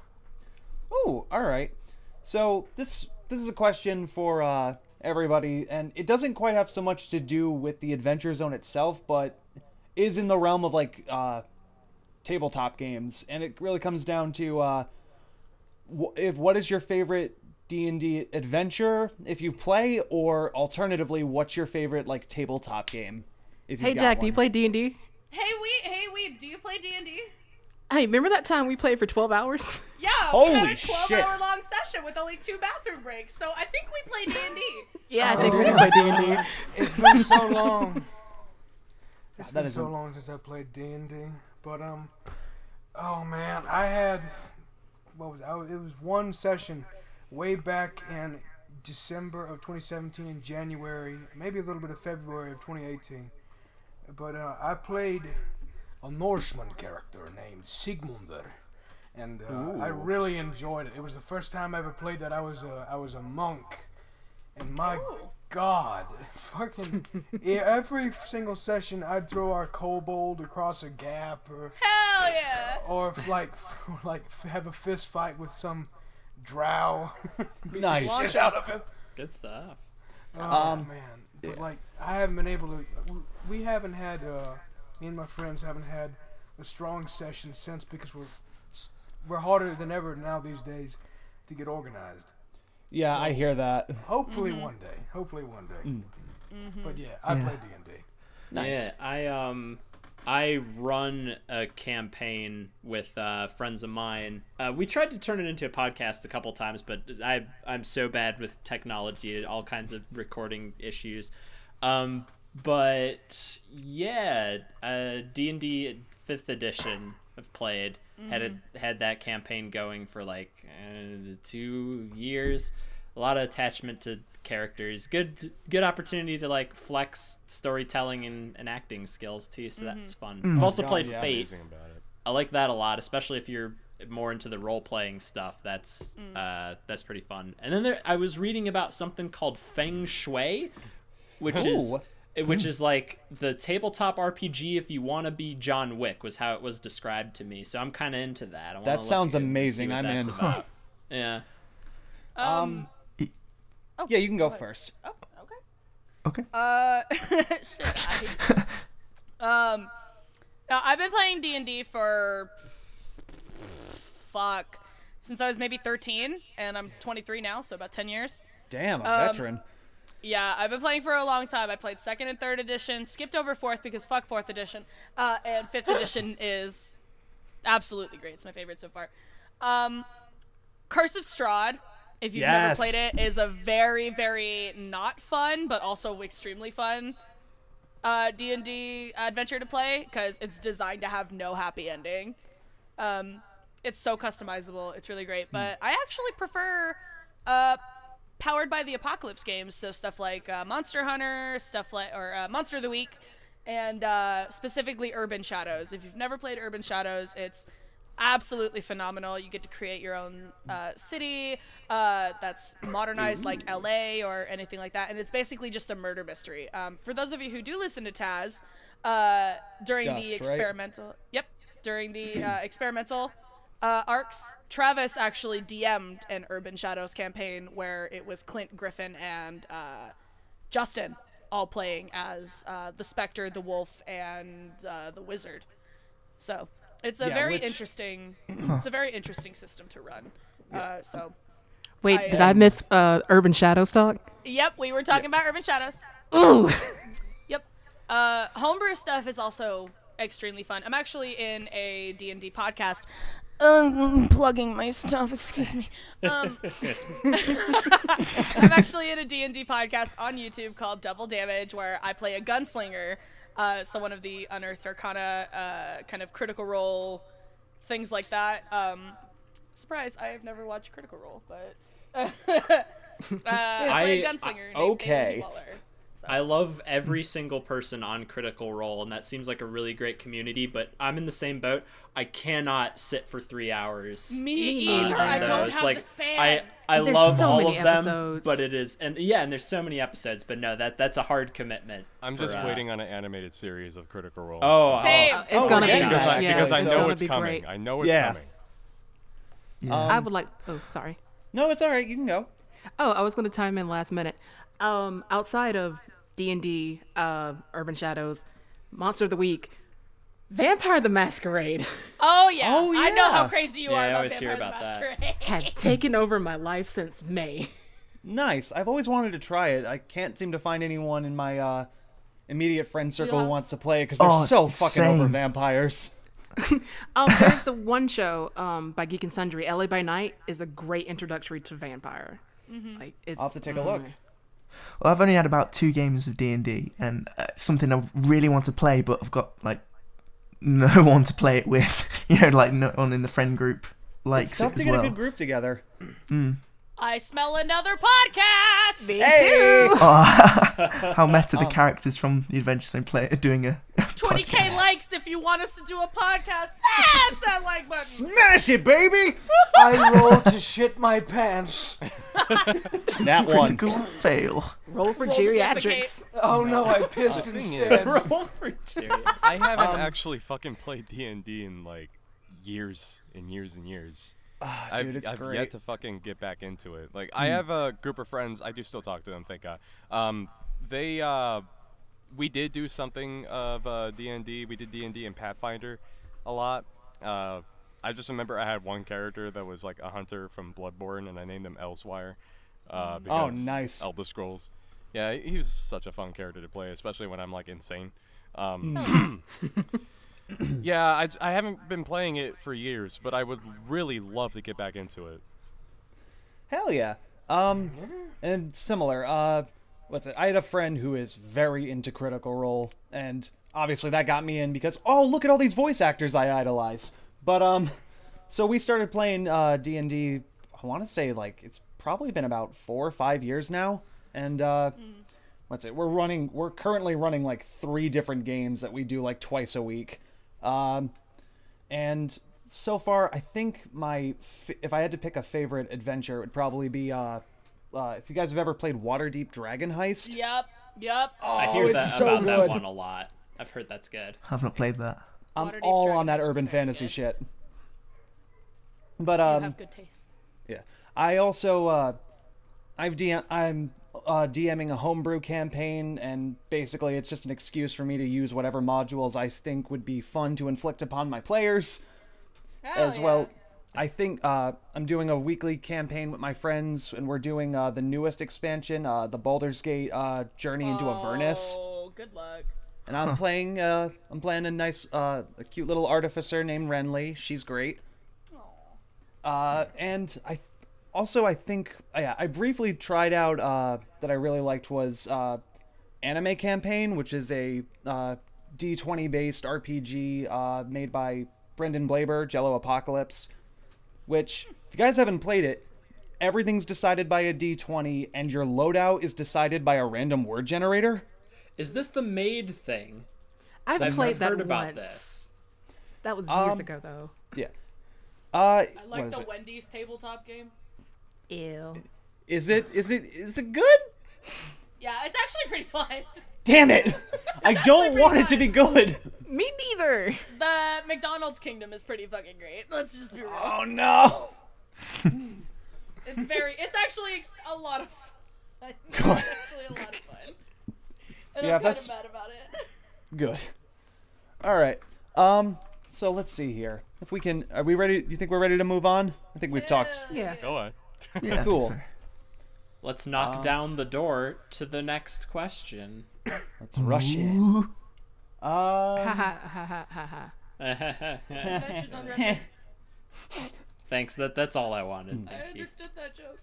Oh, all right. So this is a question for everybody, and it doesn't quite have so much to do with the Adventure Zone itself, but is in the realm of like tabletop games, and it really comes down to what is your favorite D&D adventure if you play, or alternatively, what's your favorite like tabletop game? If Hey Jack, do you play D&D? Hey Weeb, do you play D&D? Hey, remember that time we played for 12 hours? Yeah, Holy we had a shit. 12-hour long session with only 2 bathroom breaks, so I think we play D&D. Yeah, I think we play D&D. It's been so long. It's That been is so a- long since I played D&D. But oh man, I had it was one session way back in December of 2017 and January, maybe a little bit of February of 2018. But I played a Norseman character named Sigmundur, and I really enjoyed it. It was the first time I ever played that. I was a monk, and my God, fucking every single session I'd throw our kobold across a gap, or Hell yeah! or like have a fist fight with some drow. Beat the Nice. shit out of him. Good stuff. Oh man, but like I haven't been able to. We haven't had. Me and my friends haven't had a strong session since, because we're harder than ever now these days to get organized. Yeah, So, I hear that. Hopefully one day. Hopefully one day. But yeah, I play D&D. Nice. Yeah, I run a campaign with friends of mine. We tried to turn it into a podcast a couple times, but I'm so bad with technology, all kinds of recording issues. But yeah, D&D 5th edition I've played. Had that campaign going for like 2 years. A lot of attachment to characters. Good opportunity to like flex storytelling and acting skills too, so that's fun. I've also played Fate. Amazing about it. I like that a lot, especially if you're more into the role-playing stuff. That's pretty fun. And then I was reading about something called Feng Shui, which is like the tabletop RPG if you want to be John Wick, was how it was described to me. So I'm kind of into that. I wanna That sounds look and amazing. see what I'm that's in. about. Yeah. Yeah, you can go first. Oh, okay. Shit. Now I've been playing D&D for since I was maybe 13, and I'm 23 now, so about 10 years. Damn, a veteran. Yeah, I've been playing for a long time. I played 2nd and 3rd edition, skipped over 4th because fuck 4th edition, and 5th edition is absolutely great. It's my favorite so far. Curse of Strahd, if you've never played it, is a very, very not fun, but also extremely fun D&D adventure to play, because it's designed to have no happy ending. It's so customizable. It's really great, but I actually prefer Powered by the Apocalypse games, so stuff like Monster Hunter, Monster of the Week, and specifically Urban Shadows. If you've never played Urban Shadows, it's absolutely phenomenal. You get to create your own city that's modernized like LA or anything like that, and it's basically just a murder mystery. For those of you who do listen to Taz, during Dust, the right? experimental, during the experimental arcs, Travis actually DM'd an Urban Shadows campaign where it was Clint, Griffin, and Justin all playing as the Spectre, the Wolf, and the Wizard. So it's a very interesting. It's a very interesting system to run. So. Wait, did I miss Urban Shadows talk? Yep, we were talking about Urban Shadows. Ooh. Yep. Homebrew stuff is also extremely fun. I'm actually in a D&D podcast. Plugging my stuff, excuse me. I'm actually in a D&D podcast on YouTube called Double Damage, where I play a gunslinger, so one of the Unearthed Arcana kind of Critical Role things like that. Surprise, I have never watched Critical Role, but play a gunslinger. Okay. Named Waller. I love every single person on Critical Role, and that seems like a really great community, but I'm in the same boat. I cannot sit for 3 hours. Me either. I don't have the span. I There's love so all many of them, episodes. but it is, and there's so many episodes, but no, that's a hard commitment. I'm just waiting on an animated series of Critical Role. Same. It's gonna be because good. because I it's know gonna it's be coming. great. I know it's coming. I would like. Oh, sorry. No, it's all right. You can go. Oh, I was going to chime in last minute. Outside of D&D, Urban Shadows, Monster of the Week, Vampire the Masquerade Oh yeah. Oh, I know how yeah. crazy you Yeah, are I about always hear Vampire the about that. Masquerade. has taken over my life since May. Nice. I've always wanted to try it. I can't seem to find anyone in my immediate friend circle who Wheelhouse? wants to play it because they're so fucking over same. vampires. There's the one show by Geek and Sundry, LA by Night, is a great introductory to vampire. Like, it's, I'll have to take a look. Well, I've only had about 2 games of D&D, and something I really want to play, but I've got like no one to play it with. Like no one in the friend group likes It's tough it to as get well. a good group together. I smell another podcast. Me Hey! too. How meta the characters from the Adventure Zone play are doing a 20K podcast. likes if you want us to do a podcast. Smash that like button. Smash it, baby! I rolled to shit my pants. That one. Critical fail. Roll for Roll to geriatrics. Oh no, I pissed thing instead. Roll for Jerry. I haven't actually fucking played D&D in like years and years and years. Dude, it's I've great. yet to fucking get back into it. Like, I have a group of friends. I do still talk to them, thank God. We did do something of D&D. We did D&D and Pathfinder a lot. I just remember I had one character that was like a hunter from Bloodborne, and I named him Elsewire. Because nice. Elder Scrolls. Yeah, he was such a fun character to play, especially when I'm like insane. Yeah, I haven't been playing it for years, but I would really love to get back into it. Hell yeah. And similar, what's it? I had a friend who is very into Critical Role, and obviously that got me in because, oh, look at all these voice actors I idolize. But, so we started playing, D&D, I want to say, like, it's probably been about 4 or 5 years now, and, what's it? We're currently running, like, 3 different games that we do, like, twice a week. And so far, I think if I had to pick a favorite adventure, it would probably be, if you guys have ever played Waterdeep Dragon Heist. Yep. I hear it's that so about that good. one a lot. I've heard that's good. I've not played that. I'm Waterdeep all Dragon on that Heist is urban very fantasy good. shit. But, You have good taste. yeah. I also, I'm DMing a homebrew campaign, and basically it's just an excuse for me to use whatever modules I think would be fun to inflict upon my players. As well, I think I'm doing a weekly campaign with my friends, and we're doing the newest expansion, the Baldur's Gate Journey into Avernus. Oh, good luck. And I'm playing a nice, a cute little artificer named Renly. She's great. And I think I briefly tried out that I really liked was Anime Campaign, which is a D20 based RPG made by Brendan Blaber, Jello Apocalypse. Which, if you guys haven't played it, everything's decided by a D20, and your loadout is decided by a random word generator. Is this the maid thing? I've played that heard once. about this. That was years ago, though. Yeah. I what like is the it? Wendy's tabletop game. Ew. Is it good? Yeah, it's actually pretty fun. Damn it! I don't want it to be good. Me neither. The McDonald's Kingdom is pretty fucking great. Let's just be real. Oh no! It's actually a lot of fun. It's God. actually a lot of fun. And Yeah, I'm kind that's- of mad about it. Good. All right. So let's see here. If we can, are we ready? Do you think we're ready to move on? I think we've talked. Yeah. Go on. Yeah, I Cool. think so. Let's knock down the door to the next question. Let's rush in. Ooh. Ha ha ha ha ha ha. Adventures on Records. Thanks. That's all I wanted. I Thank you. understood that joke.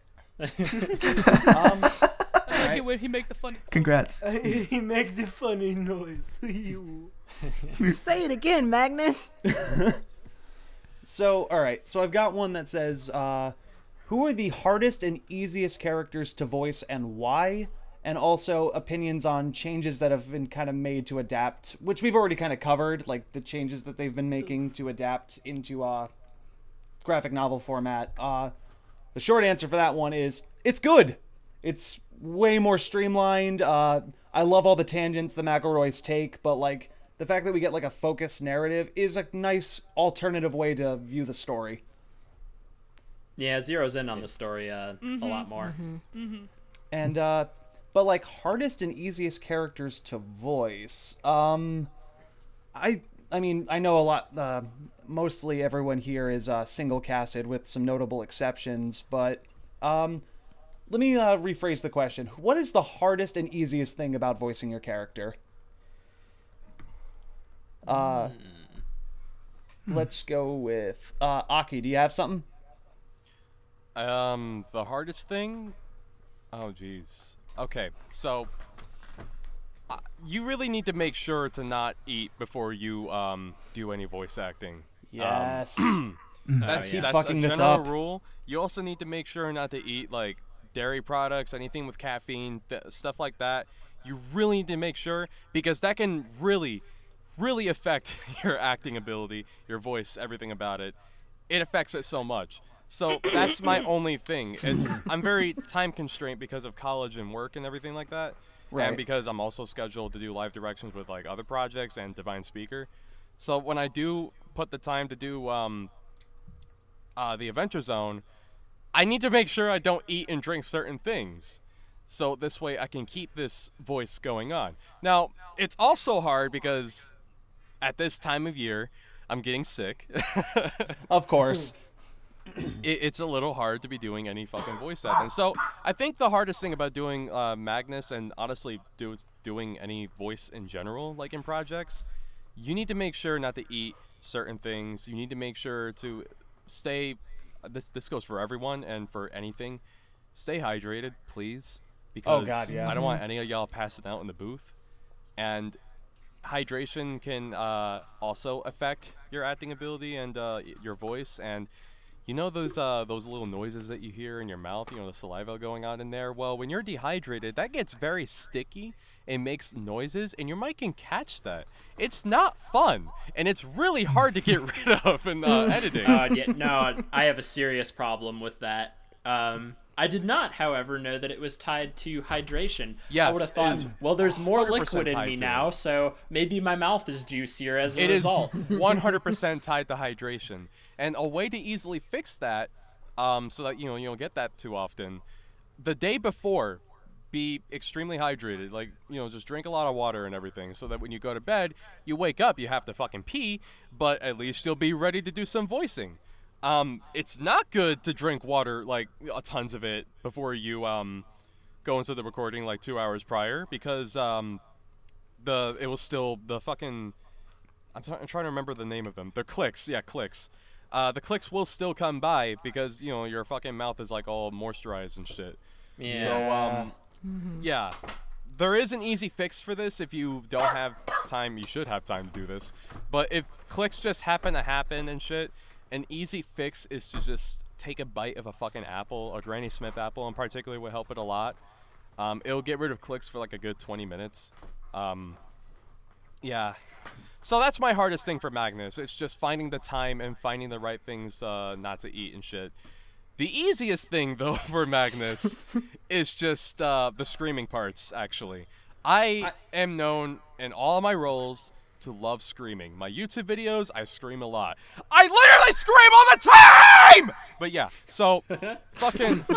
All I like right. it when he make the funny. Congrats. He make the funny noise. You. Say it again, Magnus. So, all right. So I've got one that says, who are the hardest and easiest characters to voice and why? And also opinions on changes that have been kind of made to adapt, which we've already kind of covered, like the changes that they've been making to adapt into graphic novel format. The short answer for that one is it's good. It's way more streamlined. I love all the tangents the McElroys take, but like the fact that we get like a focused narrative is a nice alternative way to view the story. Yeah, zeroes in on the story a lot more. And but like hardest and easiest characters to voice. I mean, I know a lot. Mostly everyone here is single casted with some notable exceptions, but let me rephrase the question. What is the hardest and easiest thing about voicing your character? Let's go with Aki. Do you have something? The hardest thing? Oh, jeez. Okay, so you really need to make sure to not eat before you do any voice acting. Yes. That's Keep a fucking this general up. rule. You also need to make sure not to eat like dairy products, anything with caffeine, stuff like that. You really need to make sure, because that can really affect your acting ability, your voice, everything about it. It affects it so much. So that's my only thing. I'm very time constrained because of college and work and everything like that. Right. And because I'm also scheduled to do live directions with like other projects and Divine Speaker. So when I do put the time to do the Adventure Zone, I need to make sure I don't eat and drink certain things. So this way I can keep this voice going on. Now, it's also hard because at this time of year, I'm getting sick. Of course. It's a little hard to be doing any fucking voice acting. So I think the hardest thing about doing Magnus, and honestly doing any voice in general, like in projects, you need to make sure not to eat certain things. You need to make sure to stay, this goes for everyone and for anything, stay hydrated, please. Because Oh, God, yeah. I don't want any of y'all passing out in the booth. And hydration can also affect your acting ability and your voice. And you know those little noises that you hear in your mouth, you know, the saliva going on in there? Well, when you're dehydrated, that gets very sticky and makes noises, and your mic can catch that. It's not fun, and it's really hard to get rid of in editing. Yeah, no, I have a serious problem with that. I did not, however, know that it was tied to hydration. Yes, I would have thought, well, there's more 100% liquid in tied me to now, it. so maybe my mouth is juicier as a It is result. 100% tied to hydration. And a way to easily fix that, so that you don't get that too often, the day before, be extremely hydrated. Like, just drink a lot of water and everything, so that when you go to bed, you wake up, you have to fucking pee, but at least you'll be ready to do some voicing. It's not good to drink water, like, tons of it before you go into the recording like 2 hours prior, because it will still, the fucking, I'm trying to remember the name of them. They're clicks. Yeah, clicks. The clicks will still come by because, your fucking mouth is like all moisturized and shit. Yeah. So, yeah. There is an easy fix for this if you don't have time. You should have time to do this. But if clicks just happen to happen and shit, an easy fix is to just take a bite of a fucking apple. A Granny Smith apple in particular would help it a lot. It'll get rid of clicks for like a good 20 minutes. Yeah. So that's my hardest thing for Magnus. It's just finding the time and finding the right things not to eat and shit. The easiest thing, though, for Magnus is just the screaming parts, actually. I am known in all of my roles to love screaming. My YouTube videos, I scream a lot. I literally scream all the time! But yeah, so fucking...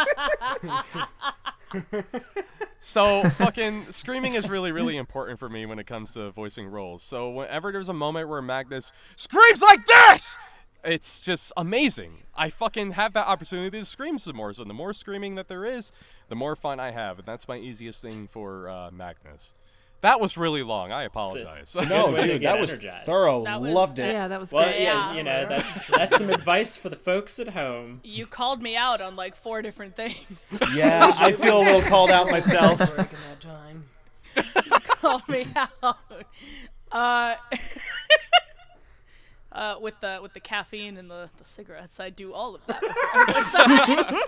So fucking screaming is really, really important for me when it comes to voicing roles. So whenever there's a moment where Magnus screams like this, it's just amazing. I fucking have that opportunity to scream some more. So the more screaming that there is, the more fun I have. And that's my easiest thing for Magnus. That was really long. I apologize. No, dude, that was thorough. Loved it. Yeah, that was Well, great. yeah, that's some advice for the folks at home. You called me out on like 4 different things. Yeah, I feel a little called out myself. Breaking that time. You called me out. with the caffeine and the cigarettes. I do all of that. I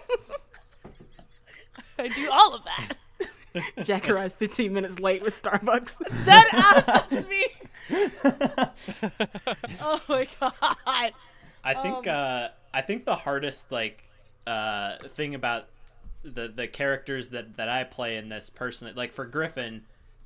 do all of that. Jack arrived 15 minutes late with Starbucks. Dead ass, that's me. Oh my god. I think the hardest thing about the characters that I play in this personally, like for Griffin,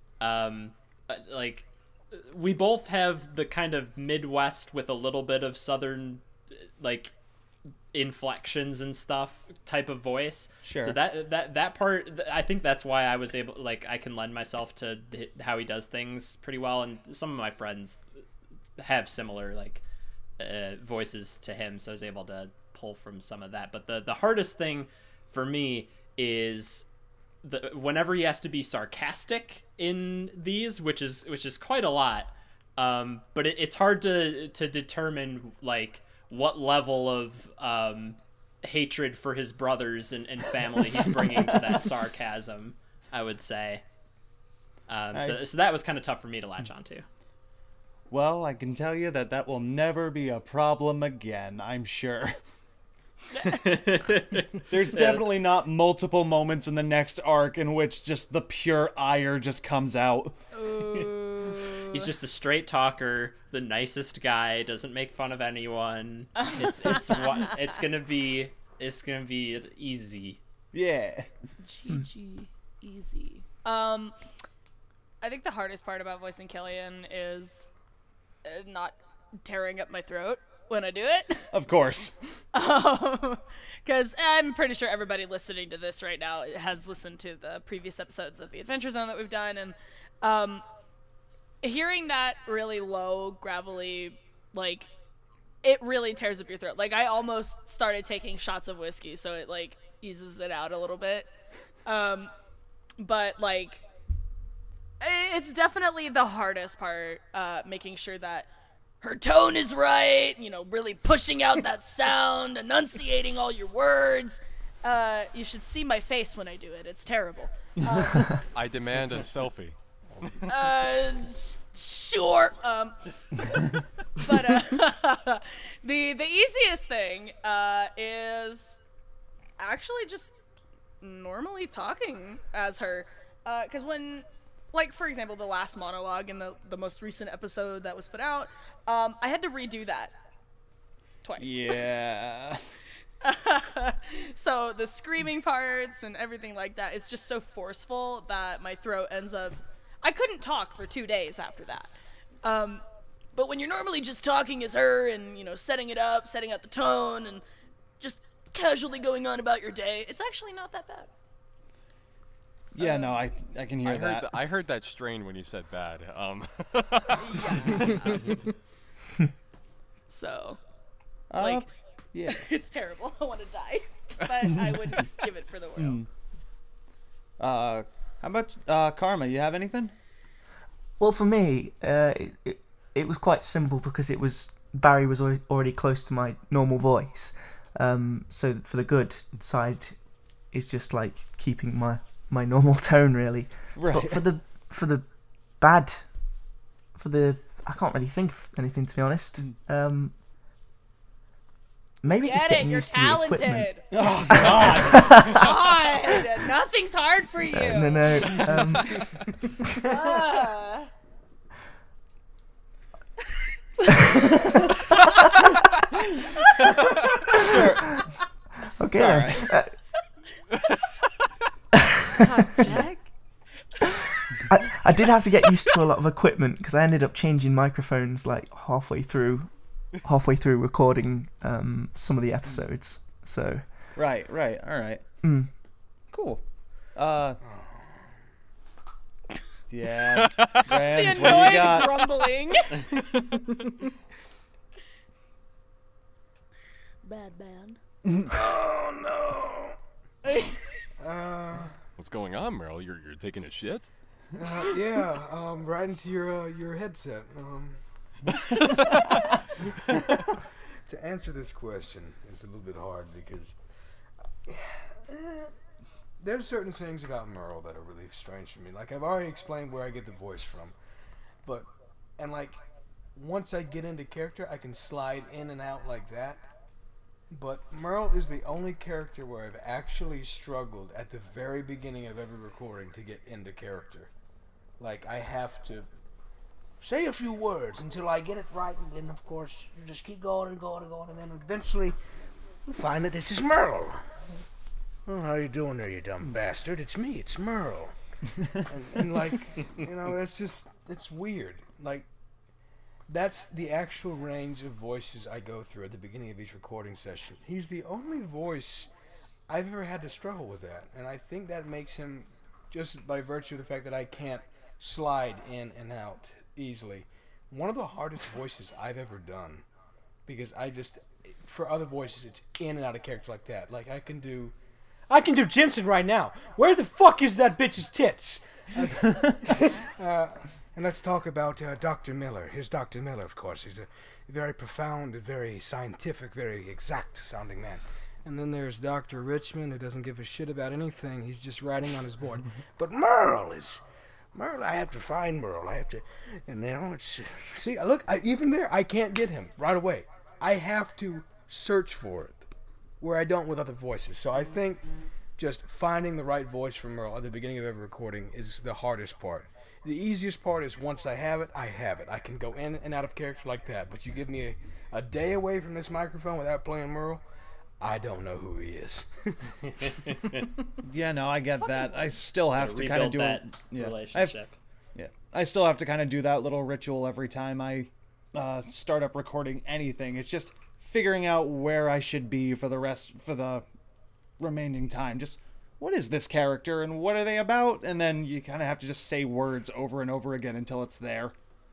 we both have the kind of Midwest with a little bit of Southern inflections and stuff type of voice. Sure. So that part, I think that's why I was able, I can lend myself to how he does things pretty well, and some of my friends have similar voices to him, so I was able to pull from some of that. But the hardest thing for me is whenever he has to be sarcastic in these, which is quite a lot. But it's hard to determine what level of hatred for his brothers and family he's bringing to that sarcasm, I would say. So that was kind of tough for me to latch onto. Well, I can tell you that will never be a problem again, I'm sure. There's definitely not multiple moments in the next arc in which just the pure ire just comes out. He's just a straight talker, the nicest guy, doesn't make fun of anyone. It's gonna be easy. Yeah. GG easy. I think the hardest part about voicing Killian is not tearing up my throat when I do it. Of course. Because I'm pretty sure everybody listening to this right now has listened to the previous episodes of the Adventure Zone that we've done, and hearing that really low, gravelly, it really tears up your throat. I almost started taking shots of whiskey, so it, eases it out a little bit. But, it's definitely the hardest part, making sure that her tone is right, really pushing out that sound, enunciating all your words. You should see my face when I do it. It's terrible. I demand a selfie. Sure. But the easiest thing is actually just normally talking as her. Because when, for example, the last monologue in the most recent episode that was put out, I had to redo that twice. Yeah. So the screaming parts and everything like that, it's just so forceful that my throat ends up... I couldn't talk for 2 days after that. But when you're normally just talking as her and, setting it up, setting out the tone, and just casually going on about your day, it's actually not that bad. Yeah, no, I can hear that. I heard that strain when you said bad. So, yeah. It's terrible. I want to die. But I wouldn't give it for the world. How about Karma? You have anything? Well, for me, it was quite simple because Barry was already close to my normal voice. So for the good side is just keeping my normal tone, really. Right. But for the bad, I can't really think of anything, to be honest. Maybe just getting used to the equipment. Oh, God. God, nothing's hard for you. No. Sure. Okay then. Right. God, Jack. I did have to get used to a lot of equipment because I ended up changing microphones halfway through recording some of the episodes. So Right. All right. Cool. Yeah. Friends, the what do you got? grumbling. Bad. Oh no. What's going on, Meryl? You're taking a shit? Yeah. Right into your headset. To answer this question is a little bit hard because there's certain things about Merle that are really strange to me. I've already explained where I get the voice from, once I get into character, I can slide in and out like that. But Merle is the only character where I've actually struggled at the very beginning of every recording to get into character. Like, I have to say a few words until I get it right, and then, of course, you just keep going and going and going, and then eventually you find that this is Merle. Oh, how you doing there, you dumb bastard? It's me, it's Merle. and like, you know, it's weird. Like, that's the actual range of voices I go through at the beginning of each recording session. He's the only voice I've ever had to struggle with that, and I think that makes him, just by virtue of the fact that I can't slide in and out easily, one of the hardest voices I've ever done. Because for other voices, it's in and out of character like that. Like, I can do Jensen right now. Where the fuck is that bitch's tits? And let's talk about Dr. Miller. Here's Dr. Miller, of course. He's a very profound, very scientific, very exact-sounding man. And then there's Dr. Richmond, who doesn't give a shit about anything. He's just writing on his board. But Merle, I have to find Merle. And now it's... See, look, even there, I can't get him right away. I have to search for it, where I don't with other voices. So I think just finding the right voice for Merle at the beginning of every recording is the hardest part. The easiest part is once I have it, I have it. I can go in and out of character like that. But you give me a day away from this microphone without playing Merle, I don't know who he is. Yeah, no, I get that. I still have to kind of do that relationship. I still have to kind of do that little ritual every time I start up recording anything. It's just figuring out where I should be for the remaining time. Just, what is this character and what are they about? And then you kind of have to just say words over and over again until it's there.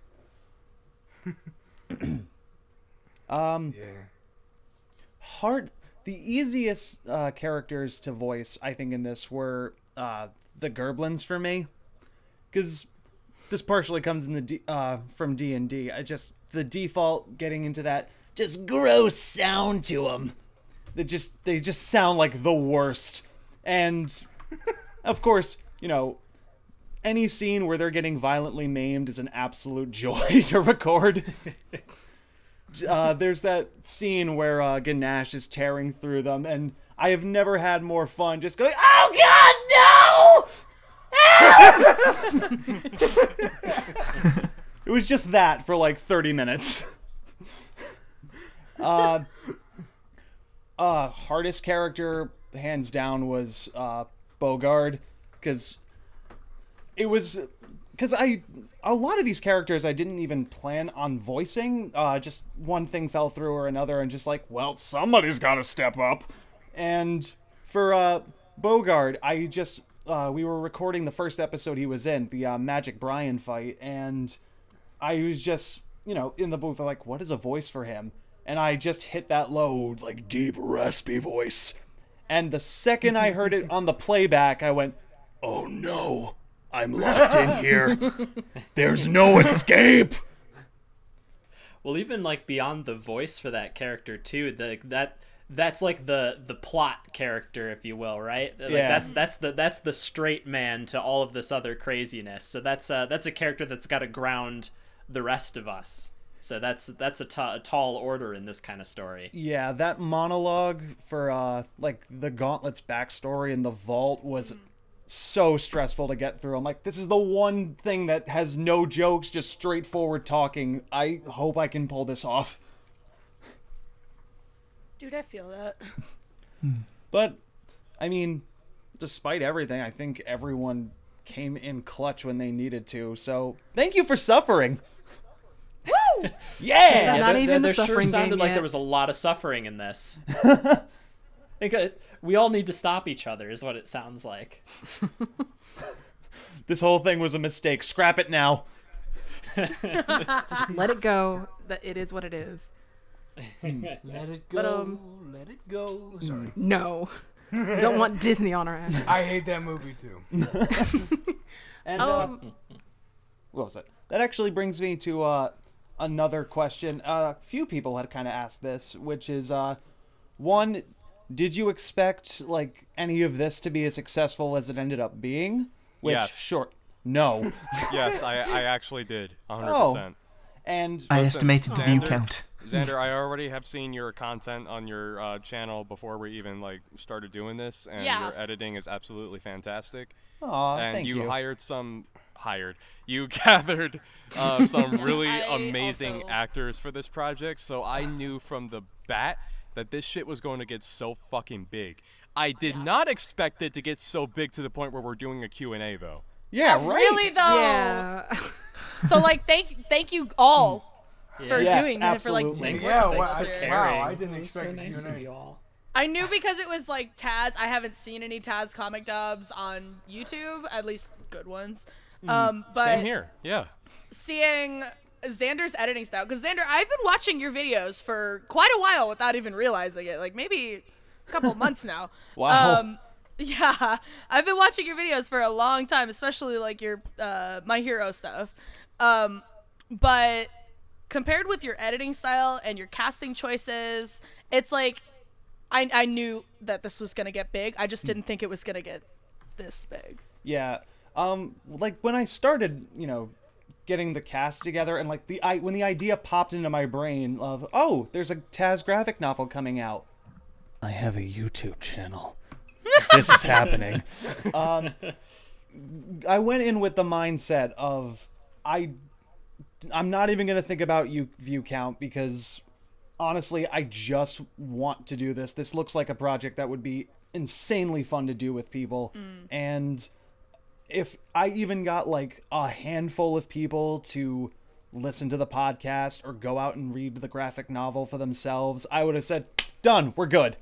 The easiest characters to voice, I think, in this were the Gerblins for me, because this partially comes in from D&D. The default getting into that just gross sound to them. They just sound like the worst. And of course, you know, any scene where they're getting violently maimed is an absolute joy to record. There's that scene where Ganesh is tearing through them, and I have never had more fun just going, "Oh God, no!" It was just that for like 30 minutes. Hardest character, hands down, was Bogard, because a lot of these characters I didn't even plan on voicing. Just one thing fell through or another, and just like, well, somebody's got to step up. And for Bogard, we were recording the first episode he was in, the Magic Brian fight, and I was just, you know, in the booth, like, what is a voice for him? And I just hit that low, like, deep, raspy voice. And the second I heard it on the playback, I went, oh no, I'm locked in here. There's no escape. Well, even like beyond the voice for that character too, that's like the plot character, if you will, right? Like, yeah. That's the straight man to all of this other craziness. So that's a character that's got to ground the rest of us. So that's a tall order in this kind of story. Yeah, that monologue for like the Gauntlet's backstory in the vault was so stressful to get through. I'm like, this is the one thing that has no jokes, just straightforward talking. I hope I can pull this off. Dude, I feel that. But, I mean, despite everything, I think everyone came in clutch when they needed to. So, thank you for suffering. Woo! Yeah! Not even the there sure suffering sounded game like yet. there was a lot of suffering in this. We all need to stop each other, is what it sounds like. This whole thing was a mistake. Scrap it now. Just let it go. That it is what it is. Let it go. But, let it go. Sorry. No. We don't want Disney on our ass. I hate that movie too. And what was it? That actually brings me to another question. A few people had kind of asked this, which is one, did you expect like any of this to be as successful as it ended up being? Which, Yes. sure, no. Yes, I actually did, 100%. Oh. And I Listen, estimated the view Xander- count. Xander, I already have seen your content on your channel before we even like started doing this, and Yeah. your editing is absolutely fantastic. Aw, and thank you. You gathered some really I amazing also- actors for this project, so I knew from the bat that this shit was going to get so fucking big. I did not expect it to get so big to the point where we're doing a Q&A though. Yeah, right. Really though. Yeah. So like, thank you all for Yes, doing that. For like, absolutely. Yeah, Thanks wow, for wow, carrying. I didn't It was expect so a nice Q&A. of you all. I knew because it was like Taz. I haven't seen any Taz comic dubs on YouTube, at least good ones. But Same here. Yeah. seeing Xander's editing style, because Xander, I've been watching your videos for quite a while without even realizing it, like maybe a couple months now. Wow. Yeah, I've been watching your videos for a long time, especially like your My Hero stuff. But compared with your editing style and your casting choices, it's like I knew that this was gonna get big. I just didn't think it was gonna get this big. Yeah. Like when I started, getting the cast together, and like when the idea popped into my brain of, oh, there's a Taz graphic novel coming out. I have a YouTube channel. This is happening. I went in with the mindset of I'm not even gonna think about view count, because honestly, I just want to do this. This looks like a project that would be insanely fun to do with people, and if I even got like a handful of people to listen to the podcast or go out and read the graphic novel for themselves, I would have said, done, we're good.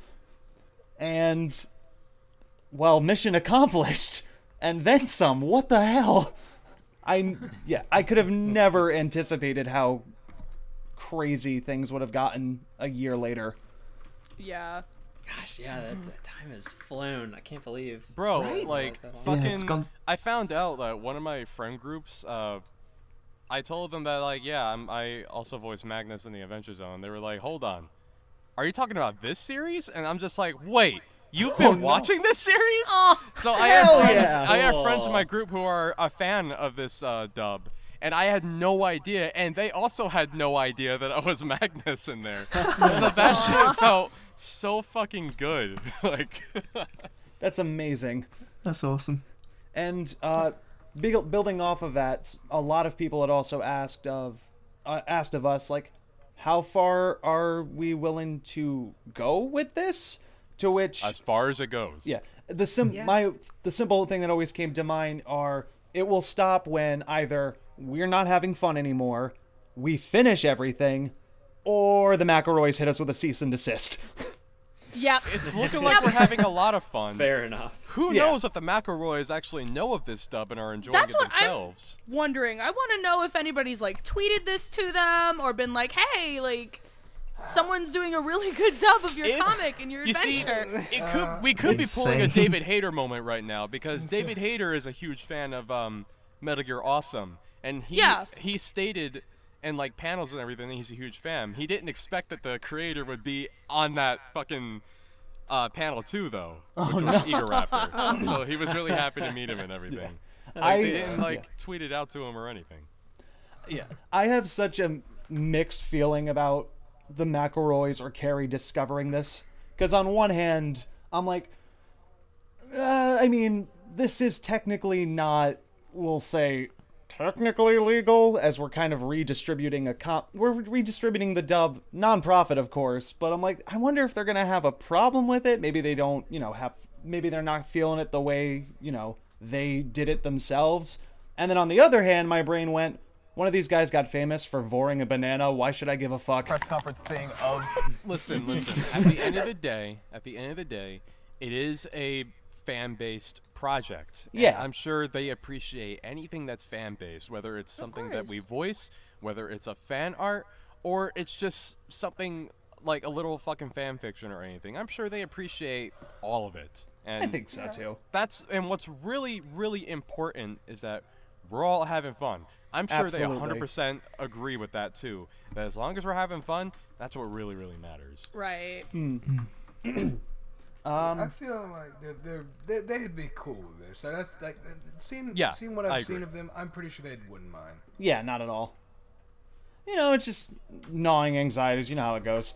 And, well, mission accomplished. And then some. What the hell? I could have never anticipated how crazy things would have gotten a year later. Yeah. Gosh, yeah, that time has flown. I can't believe. Bro, Right? like, That long. fucking, Yeah, it's gone- I found out that one of my friend groups, I told them that, like, yeah, I also voice Magnus in the Adventure Zone. They were like, hold on, are you talking about this series? And I'm just like, wait, you've been watching this series? Oh, So I have friends, yeah. I have friends in Cool. my group who are a fan of this dub. And I had no idea, and they also had no idea that I was Magnus in there. So that shit felt so fucking good. Like, That's amazing. That's awesome. And building off of that, a lot of people had also asked of us, like, how far are we willing to go with this? To which, as far as it goes. yeah, the simple thing that always came to mind are, it will stop when either we're not having fun anymore, we finish everything, or the McElroys hit us with a cease and desist. Yep. It's looking like we're having a lot of fun. Fair enough. Who Yeah. knows if the McElroys actually know of this dub and are enjoying That's it what themselves? I'm wondering. I want to know if anybody's like tweeted this to them or been like, "Hey, like, someone's doing a really good dub of your It- comic and your You see, adventure." we could be pulling a insane. David Hayter moment right now, because David Hayter is a huge fan of Metal Gear Awesome, and he stated in like panels and everything that he's a huge fan. He didn't expect that the creator would be on that fucking panel too, though, which was Eager Raptor. So he was really happy to meet him and everything. Like, they didn't like tweet it out to him or anything. Yeah, I have such a mixed feeling about the McElroys or Carrie discovering this, because on one hand, I'm like, I mean, this is technically not, we'll say, technically legal, as we're kind of redistributing we're redistributing the dub, non-profit, of course, but I'm like, I wonder if they're gonna have a problem with it. Maybe they don't, maybe they're not feeling it the way, they did it themselves. And then on the other hand, my brain went, one of these guys got famous for voring a banana. Why should I give a fuck? Press conference thing of. Listen. At the end of the day, it is a fan-based project. And Yeah. I'm sure they appreciate anything that's fan-based, whether it's something that we voice, whether it's a fan art, or it's just something like a little fucking fan fiction or anything. I'm sure they appreciate all of it. And I think so too. and what's really, really important is that we're all having fun. I'm sure Absolutely. they 100% agree with that too. That as long as we're having fun, that's what really, really matters. Right. I feel like they'd be cool with this. That's like seeing Yeah, what I I've seen agree. of them. I'm pretty sure they wouldn't mind. Yeah, not at all. you know, it's just gnawing anxieties. You know how it goes.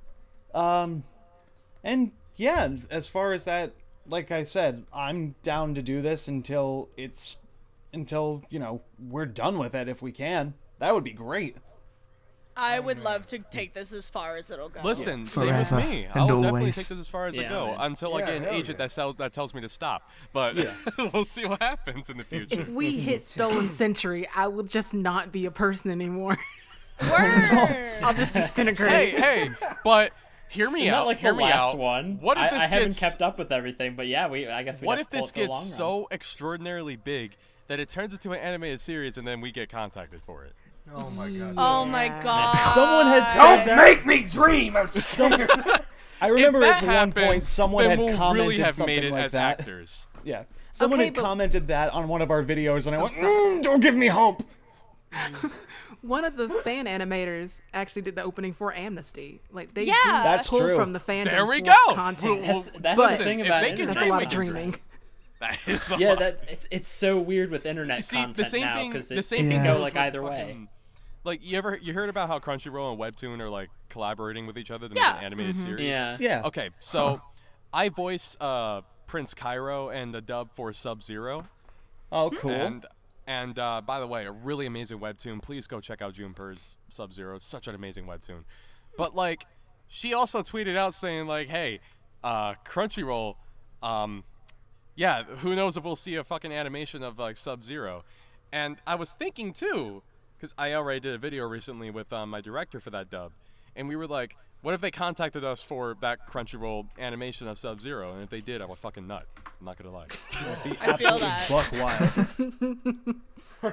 And yeah, as far as that, like I said, I'm down to do this until you know, we're done with it if we can. That would be great. I would love to take this as far as it'll go. Listen, same Forever with me. and I'll definitely always. take this as far as I Yeah, go man. until I Yeah, get an hell agent that tells me to stop. But we'll see what happens in the future. If we hit Stolen Century, I will just not be a person anymore. Word. I'll just disintegrate. hey, but hear me Not out. like hear the me last out. one. What if I this haven't gets kept up with everything, but yeah, I guess we. What if this gets so extraordinarily big that it turns into an animated series and then we get contacted for it? Oh my god. Oh my god. Someone had said Don't that. make me dream. I'm scared. I remember if at that one happens, point someone then had we'll commented really have something made it like as that. actors. Yeah, someone Okay, had but- commented that on one of our videos, and I went, "Don't give me hope." One of the fan animators actually did the opening for Amnesty. Like they Yeah. do That's pull true. from the fandom There we for go. content. That's But- the thing if about they can internet. That's a dream, lot we of can dream. dreaming. That is a Yeah, lot. it's so weird with internet See, content the same now thing. because The it same can thing go goes like with either way. fucking- Like you heard about how Crunchyroll and Webtoon are like collaborating with each other to Yeah. make an animated series? Yeah. Yeah. Okay, so I voice Prince Cairo and the dub for Sub-Zero. Oh, cool. And by the way, a really amazing webtoon. Please go check out Junpur's Sub-Zero. It's such an amazing webtoon. But like, she also tweeted out saying like, "Hey, Crunchyroll, yeah, who knows if we'll see a fucking animation of like Sub-Zero?" And I was thinking too, because I already did a video recently with my director for that dub, and we were like, what if they contacted us for that Crunchyroll animation of Sub-Zero? And if they did, I'm a fucking nut. I'm not gonna lie. I feel that. Buck wild.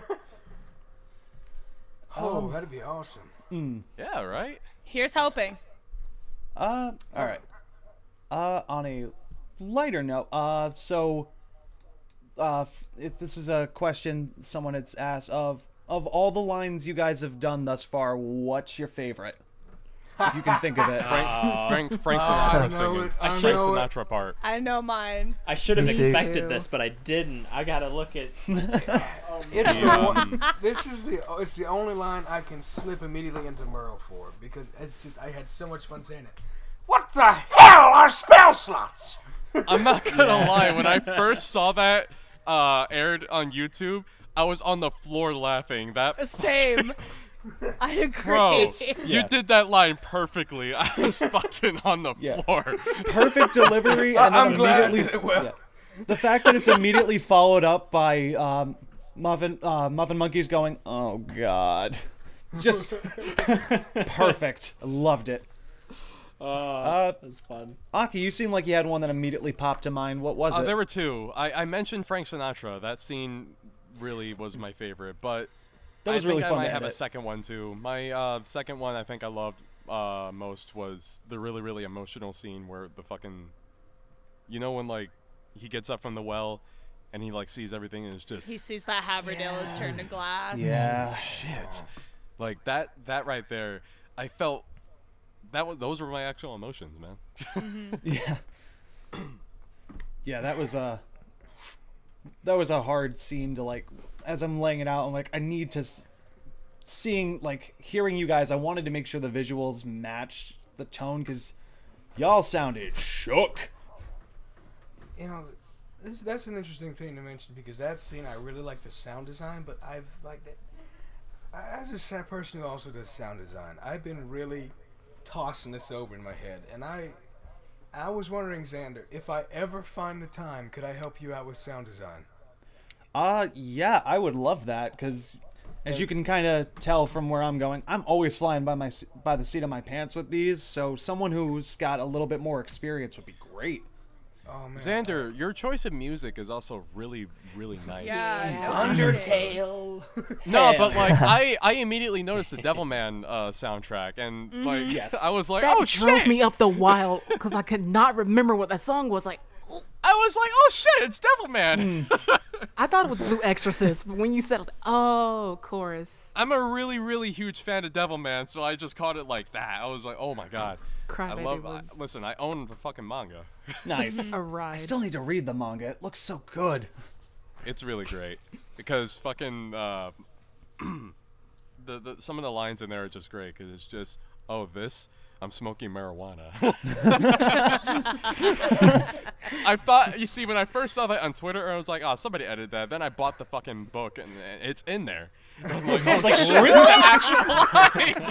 Oh, that'd be awesome. Yeah, right? Here's hoping. All right. On a lighter note, if this is a question someone had asked of all the lines you guys have done thus far, what's your favorite? If you can think of it. Frank Sinatra I know singing. it, I Frank know it. Sinatra part. I know mine. I should have Me too. expected this, but I didn't. I gotta look at. It's the one, it's the only line I can slip immediately into Merle for because it's just I had so much fun saying it. What the hell are spell slots? I'm not gonna lie. When I first saw that aired on YouTube, I was on the floor laughing. That Same. I agree. bro, Yeah. you did that line perfectly. I was fucking on the Yeah. floor. Perfect delivery, and then I'm glad I immediately. did it well. Yeah. The fact that it's immediately followed up by Muffin Monkeys going, "Oh God," just perfect. I loved it. That's fun. Aki, you seem like you had one that immediately popped to mind. What was it? There were two. I mentioned Frank Sinatra. That scene really was my favorite, but That was I really think fun I to might have a edit. second one too. My second one I think I loved most was the really, really emotional scene where the fucking, you know, when like he gets up from the well and he like sees everything and it's just He sees that Haverdale is turned to glass. Yeah. shit. Like that right there, I felt those were my actual emotions, man. Yeah. Yeah, that was a hard scene to like. As I'm laying it out, I'm like, I need to. Hearing you guys, I wanted to make sure the visuals matched the tone because y'all sounded shook. You know, that's an interesting thing to mention because that scene I really like the sound design, but I've like that. As a sad person who also does sound design, I've been really tossing this over in my head, and I was wondering, Xander, if I ever find the time, could I help you out with sound design? Yeah, I would love that because, as you can kind of tell from where I'm going, I'm always flying by the seat of my pants with these. So someone who's got a little bit more experience would be great. Oh man, Xander, your choice of music is also really, really nice. Yeah. Undertale. No, but like I immediately noticed the Devilman soundtrack and like Yes. I was like, That oh drove shit! me up the wild because I could not remember what that song was. Like, I was like, oh shit, it's Devilman. I thought it was Blue Exorcist, but when you said, it, I was like, oh, chorus. I'm a really, really huge fan of Devilman, so I just caught it like that. I was like, oh my god. Crybaby was Listen, I own the fucking manga. Nice. a ride. I still need to read the manga. It looks so good. It's really great because fucking some of the lines in there are just great because it's just, oh, I'm smoking marijuana. I thought, you see, when I first saw that on Twitter, I was like, oh, somebody edited that. Then I bought the fucking book, and it's in there. I'm like, oh, shit, this is the actual line.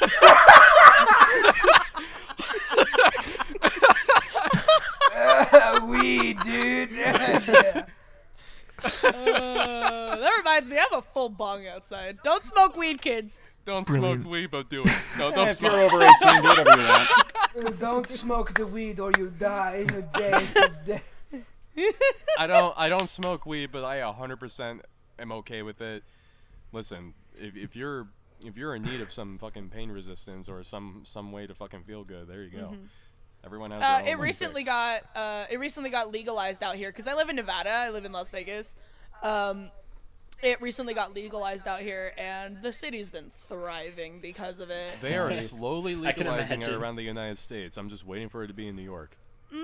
Weed, dude. That reminds me, I have a full bong outside. Don't smoke weed, kids. Don't smoke weed, but do it. No, don't If smoke. you're over 18, do whatever you want. Don't smoke the weed or you die in a day. I don't smoke weed, but I 100% am okay with it. Listen, if you're in need of some fucking pain resistance or some way to fucking feel good, there you go. Everyone has their own It recently got legalized out here because I live in Nevada. I live in Las Vegas. It recently got legalized out here, and the city's been thriving because of it. They are slowly legalizing it imagine. around the United States. I'm just waiting for it to be in New York.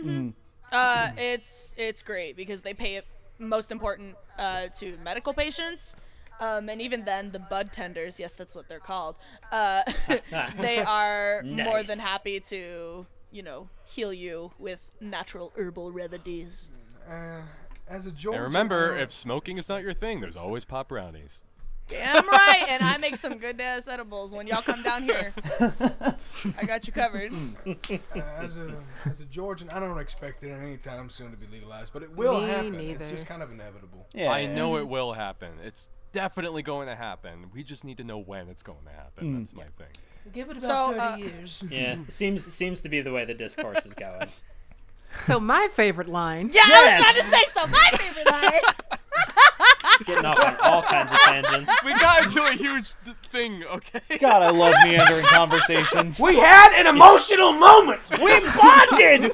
It's great because they pay it most important to medical patients. And even then, the bud tenders, yes, that's what they're called, they are more Nice. than happy to, heal you with natural herbal remedies. As a Georgian, And remember, if smoking is not your thing, there's always pop brownies. Damn right, and I make some good ass edibles when y'all come down here. I got you covered. as a Georgian, I don't expect it anytime soon to be legalized, but it will Me happen. neither. It's just kind of inevitable. Yeah. I know it will happen. It's definitely going to happen. We just need to know when it's going to happen. That's my thing. Give it about So, 30 years. Yeah, seems to be the way the discourse is going. So my favorite line. Yeah, I was about to say so. My favorite line. Getting off on all kinds of tangents. We got into a huge thing, okay? God, I love meandering conversations. We had an emotional moment. We bonded!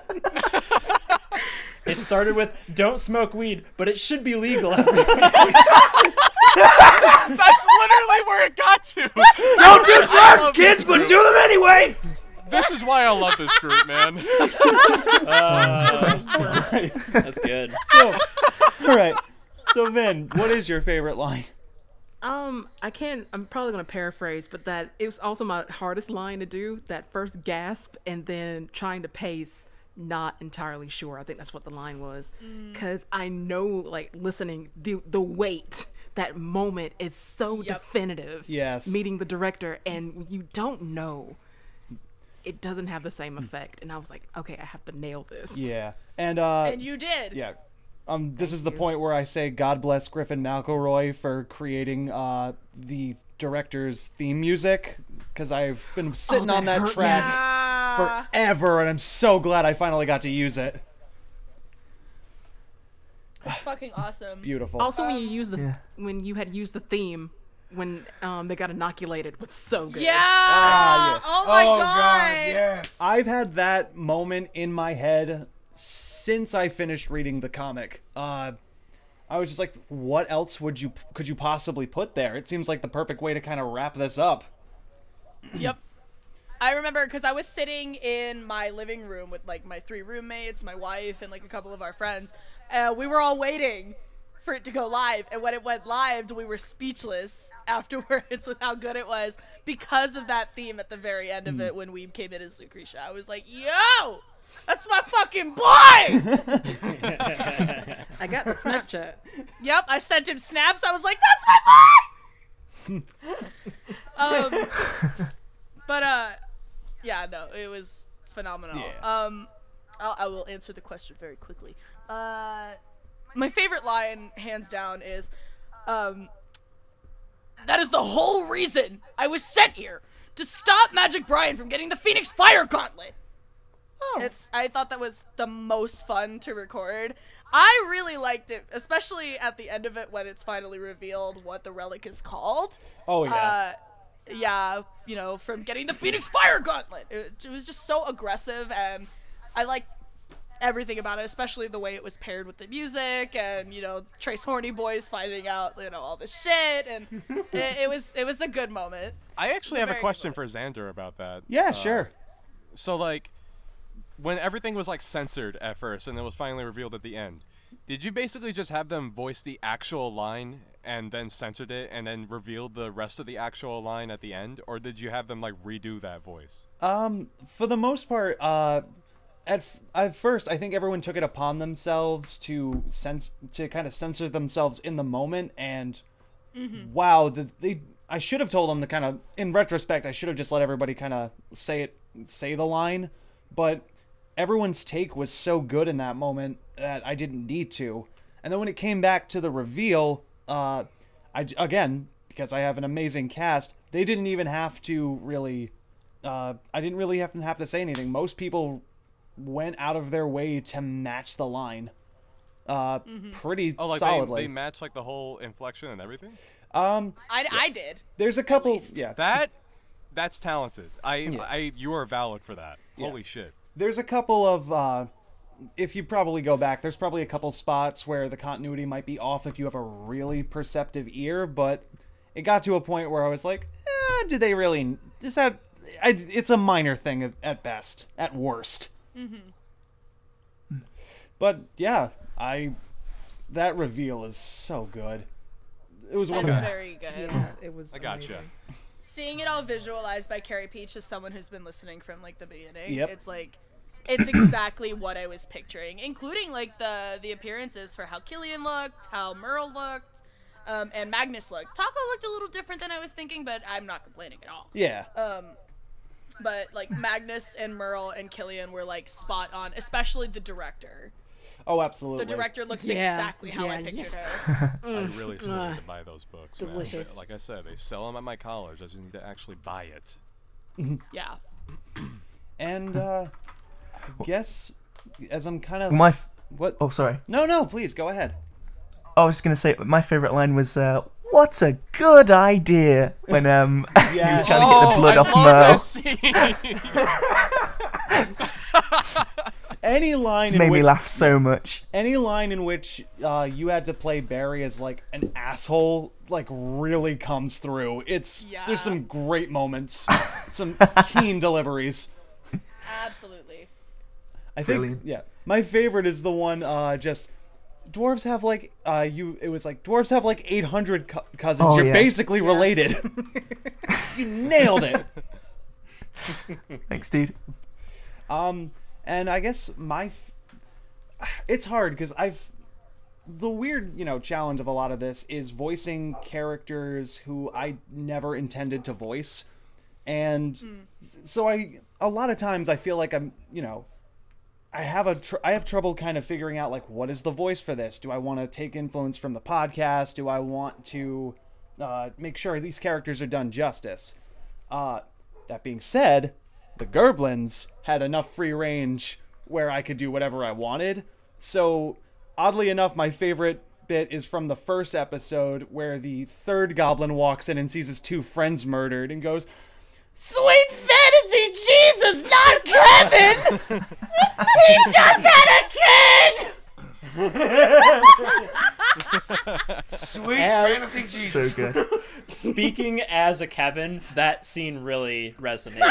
It started with "Don't smoke weed," but it should be legal. That's literally where it got to. Don't do drugs, kids, but do them anyway. This is why I love this group, man. That's good. So, all right. So, Vin, what is your favorite line? I'm probably gonna paraphrase, but that it was also my hardest line to do. That first gasp and then trying to pace. Not entirely sure. I think that's what the line was, because I know, like, listening, the weight, that moment is so definitive. Yes. Meeting the director, and you don't know, it doesn't have the same effect. And I was like, okay, I have to nail this. Yeah. And You did. yeah. This is the point where I say God bless Griffin McElroy for creating the director's theme music, because I've been sitting on that track forever, and I'm so glad I finally got to use it. It's fucking awesome. Beautiful. Also, when you use when you had used the theme when they got inoculated was so good. Yeah. yeah. Oh my God, yes. I've had that moment in my head since I finished reading the comic. I was just like, what else could you possibly put there? It seems like the perfect way to kind of wrap this up. Yep. I remember because I was sitting in my living room with like my 3 roommates, my wife, and like a couple of our friends. We were all waiting for it to go live, and when it went live, we were speechless afterwards with how good it was because of that theme at the very end of it when we came in as Lucretia. I was like, yo! That's my fucking boy! I got the Snapchat. Yep, I sent him snaps. I was like, that's my boy! But yeah, no, it was phenomenal. Yeah. I will answer the question very quickly. My favorite line, hands down, is, that is the whole reason I was sent here, to stop Magic Brian from getting the Phoenix Fire Gauntlet. I thought that was the most fun to record. I really liked it, especially at the end of it when it's finally revealed what the relic is called. Oh, yeah. Yeah, from getting the Phoenix Fire Gauntlet. It was just so aggressive, and I liked everything about it, especially the way it was paired with the music, and Trace Horny Boys finding out all this shit, and it was a good moment. I actually have a question for Xander about that. Yeah, sure. So, like, when everything was, like, censored at first and it was finally revealed at the end, Did you basically just have them voice the actual line and then censored it and then revealed the rest of the actual line at the end, or did you have them like redo that voice? For the most part, at first, I think everyone took it upon themselves to kind of censor themselves in the moment, and wow, I should have told them to kind of, in retrospect, I should have just let everybody kind of say the line, but everyone's take was so good in that moment that I didn't need to. And then when it came back to the reveal, again, because I have an amazing cast, they didn't even have to really, I didn't really have to say anything. Most people went out of their way to match the line pretty solidly. They match like the whole inflection and everything? I did. There's a couple, That's talented. You are valid for that. Holy shit. There's a couple of, if you probably go back, there's probably a couple spots where the continuity might be off if you have a really perceptive ear, but it got to a point where I was like, do they really, it's a minor thing at best, at worst. But yeah, that reveal is so good. It was one of the very good. Yeah, it was. I gotcha. Seeing it all visualized by Carrie Peach as someone who's been listening from like the beginning, Yep. It's exactly what I was picturing, including like the appearances for how Killian looked, how Merle looked, and Magnus looked. Taco looked a little different than I was thinking, but I'm not complaining at all. Yeah. But like Magnus and Merle and Killian were like spot on, especially the director. Oh, absolutely. The director looks exactly how I pictured her. I really still need to buy those books. Delicious. Man. Like I said, they sell them at my college. I just need to actually buy it. Yeah. And I guess as I'm kind of what? Oh, sorry. No, please go ahead. I was going to say my favorite line was, "What's a good idea?" When he was trying to get the blood off Merle. Any line made me laugh so much. Any line in which you had to play Barry as like an asshole like really comes through. There's some great moments, some keen deliveries. Absolutely. I think my favorite is the one just dwarves have like it was like dwarves have like 800 cousins. Oh, You're basically related. You nailed it. Thanks, dude. And I guess it's hard because the weird, challenge of a lot of this is voicing characters who I never intended to voice. And so a lot of times I feel like I'm, I have trouble kind of figuring out like, what is the voice for this? Do I want to take influence from the podcast? Do I want to make sure these characters are done justice? That being said, the Gerblins had enough free range where I could do whatever I wanted. So, oddly enough, my favorite bit is from the first episode where the third goblin walks in and sees his two friends murdered and goes, "Sweet fantasy Jesus, not Kevin! He just had a kid!" Sweet fantasy Jesus. So good. Speaking as a Kevin, that scene really resonated.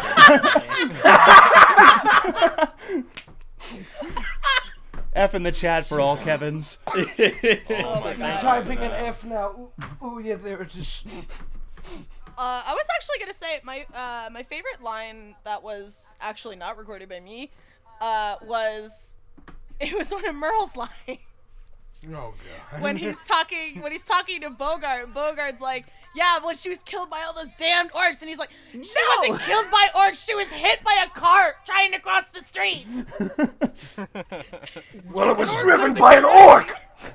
F in the chat for all Kevins. Oh my God. I'm typing an F now. Oh yeah, there it is. I was actually gonna say my favorite line that was actually not recorded by me was one of Merle's lines. Oh God. When he's talking to Bogart, and Bogart's like, "Yeah, when she was killed by all those damned orcs," and he's like, "She wasn't killed by orcs. She was hit by a cart trying to cross the street." Well, it was driven by an orc.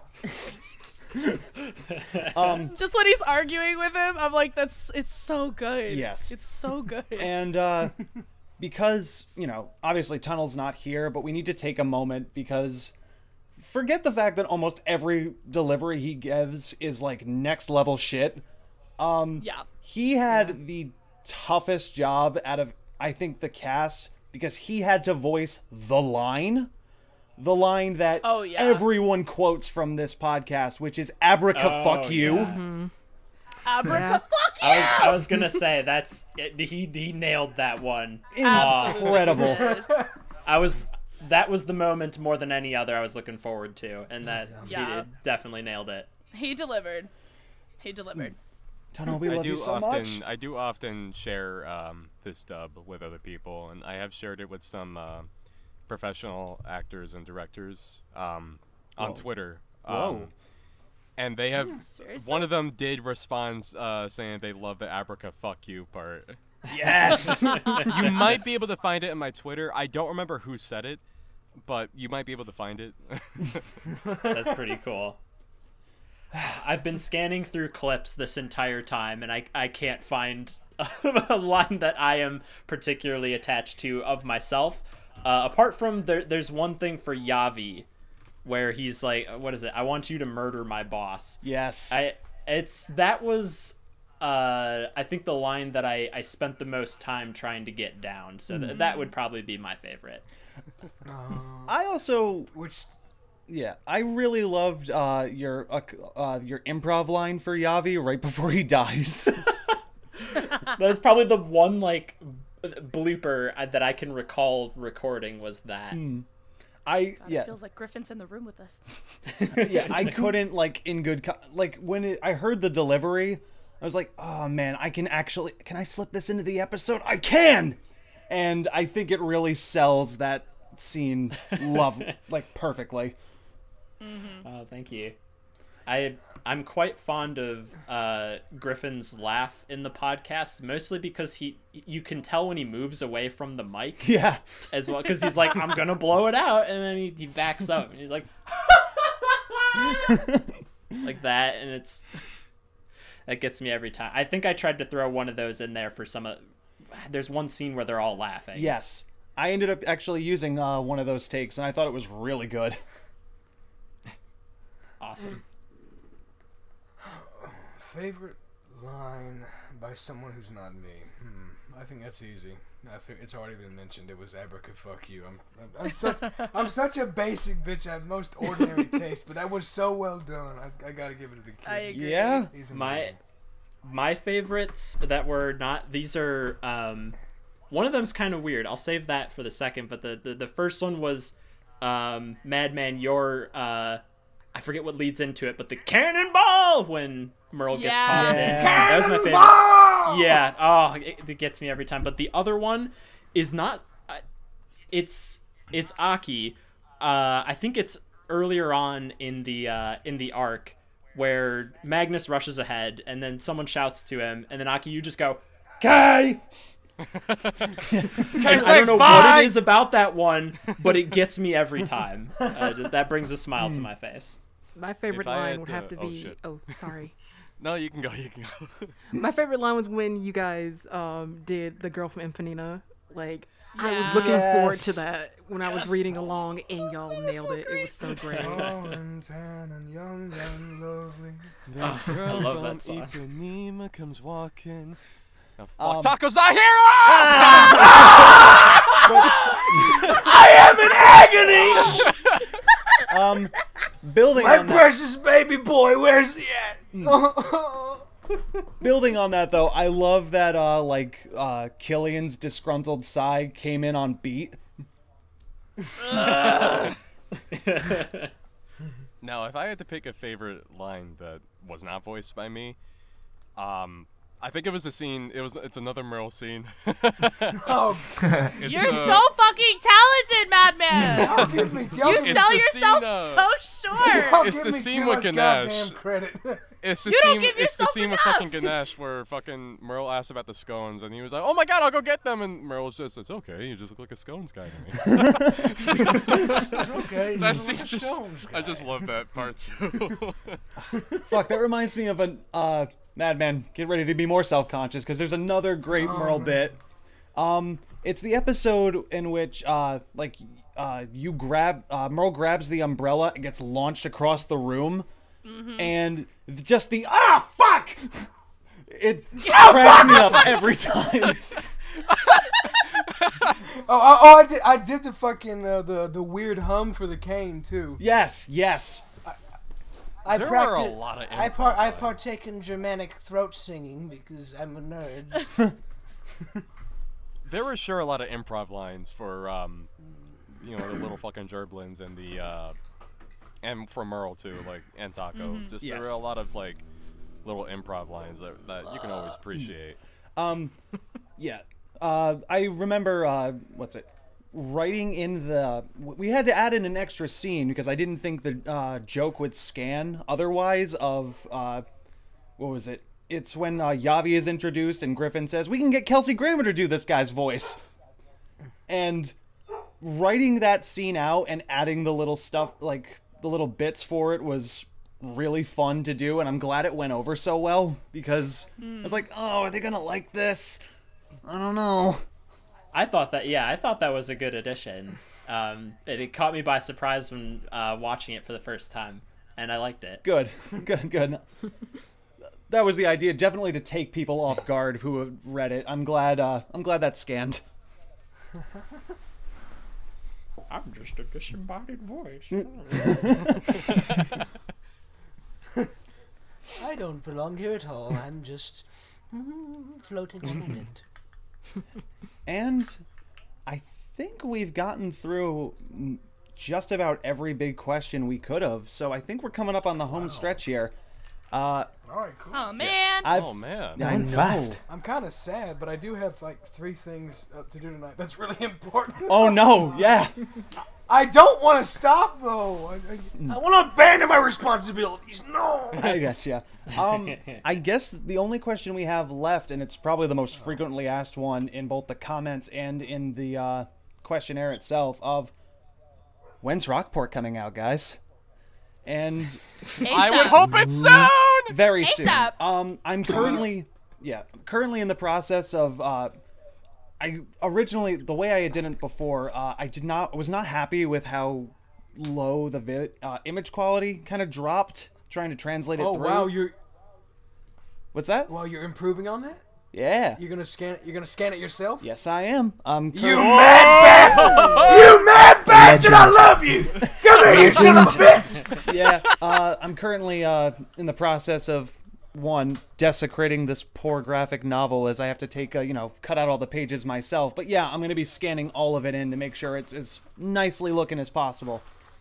Just when he's arguing with him, I'm like, it's so good. Yes. It's so good. And because, obviously Tunnel's not here, but we need to take a moment because forget the fact that almost every delivery he gives is like next level shit. He had the toughest job out of, I think, the cast because he had to voice the line that everyone quotes from this podcast, which is "Abraca fuck you." Mm-hmm. Abraca fuck you. I was gonna say that's he nailed that one. Incredible. that was the moment more than any other I was looking forward to, and that Yeah. he definitely nailed it. He delivered. He delivered. Tunnel, we love you so much. I do often share this dub with other people, and I have shared it with some professional actors and directors on Twitter. Whoa. And they have Seriously? one of them did respond saying they love the Abraca fuck you part. Yes. You might be able to find it in my Twitter. I don't remember who said it, but you might be able to find it. That's pretty cool. I've been scanning through clips this entire time, and I can't find a line that I am particularly attached to of myself. Apart from there's one thing for Yavi, where he's like, what is it? I want you to murder my boss. Yes. I think the line that I spent the most time trying to get down. So that would probably be my favorite. I also, I really loved your improv line for Yavi right before he dies. That was probably the one like blooper that I can recall recording was that. God, it feels like Griffin's in the room with us. Yeah, I couldn't when I heard the delivery, I was like, oh man, can I slip this into the episode? I can! And I think it really sells that scene perfectly. Oh, thank you. I'm quite fond of Griffin's laugh in the podcast, mostly because you can tell when he moves away from the mic. Yeah. As well, because he's like, I'm gonna blow it out, and then he backs up and he's like, like that, and that gets me every time. I think I tried to throw one of those in there for there's one scene where they're all laughing. Yes. I ended up actually using one of those takes, and I thought it was really good. Awesome. Favorite line by someone who's not me? I think that's easy. I think it's already been mentioned. It was Abraca fuck you. I'm such a basic bitch. I have most ordinary taste, but that was so well done. I gotta give it to the kid. I agree. Yeah. My favorites that were not, these are one of them's kind of weird. I'll save that for the second, but the first one was Madman, your I forget what leads into it, but the cannonball when Merle gets tossed in. That was my favorite. Yeah. Oh, it gets me every time. But the other one is not. It's Aki. I think it's earlier on in the arc where Magnus rushes ahead and then someone shouts to him, and then Aki, you just go, "Kay!" I don't know what it is about that one, but it gets me every time. That brings a smile to my face. My favorite line would have to be... Oh, sorry. No, you can go. You can go. My favorite line was when you guys did The Girl from Empanina. Like, I was looking forward to that when I was reading along, and y'all nailed it. It was so great. And young and lovely. The girl I love from that song. Ipanema comes walking. Oh, fuck, Taco's not here! I am in agony! Building My on that, precious baby boy, where's he at? building on that though, I love that Killian's disgruntled sigh came in on beat. Now, if I had to pick a favorite line that was not voiced by me, I think it was a scene. It's another Merle scene. You're so fucking talented, Madman. Don't give me You sell yourself so short. Don't It's give the me scene too with much Ganesh. goddamn credit. It's the You don't scene. give It's the yourself scene with enough. fucking Ganesh where fucking Merle asked about the scones and he was like, "Oh my god, I'll go get them," and Merle was just, "It's okay. You just look like a scones guy to me." Okay, That you scene look just, Jones I guy. just love that part too. Fuck, that reminds me of an Madman, get ready to be more self-conscious because there's another great Merle bit. It's the episode in which Merle grabs the umbrella and gets launched across the room, and just the fuck! It cracks me up every time. I did the fucking the weird hum for the cane too. Yes. There were a lot of I improv partake in Germanic throat singing because I'm a nerd. There were sure a lot of improv lines for you know, the little fucking gerblins and the and from Merle too, like, and Taco. Just there Yes. were a lot of like little improv lines that you can always appreciate. Yeah. I remember, writing in the... We had to add in an extra scene because I didn't think the joke would scan otherwise of... what was it? It's when Yavi is introduced and Griffin says, we can get Kelsey Grammer to do this guy's voice. And writing that scene out and adding the little stuff, like, the little bits for it was really fun to do, and I'm glad it went over so well, because I was like, oh, are they gonna like this? I don't know. I thought that was a good addition. It caught me by surprise when watching it for the first time, and I liked it. Good. That was the idea, definitely to take people off guard who have read it. I'm glad that scanned. I'm just a disembodied voice. I don't belong here at all. I'm just floating on the wind. And I think we've gotten through just about every big question we could have, so I think we're coming up on the home stretch here. All right, cool. Oh man. Oh man. I know. Fast. I'm kind of sad, but I do have like 3 things to do tonight. That's really important. Oh no, yeah. I don't want to stop though. I want to abandon my responsibilities. No. I gotcha. I guess the only question we have left, and it's probably the most frequently asked one in both the comments and in the questionnaire itself, of when's Rockport coming out, guys? And I would hope it's soon. Very soon. ASAP. I'm currently in the process of I originally, the way I did it before, I was not happy with how low the image quality kind of dropped trying to translate it through. Oh wow, What's that? Well, you're improving on that? Yeah. You're gonna scan it. You're gonna scan it yourself? Yes, I am. You mad bastard! You mad bastard! I love you. Come here, you son of a bitch! Yeah. I'm currently in the process of desecrating this poor graphic novel, as I have to take cut out all the pages myself. But yeah, I'm gonna be scanning all of it in to make sure it's as nicely looking as possible.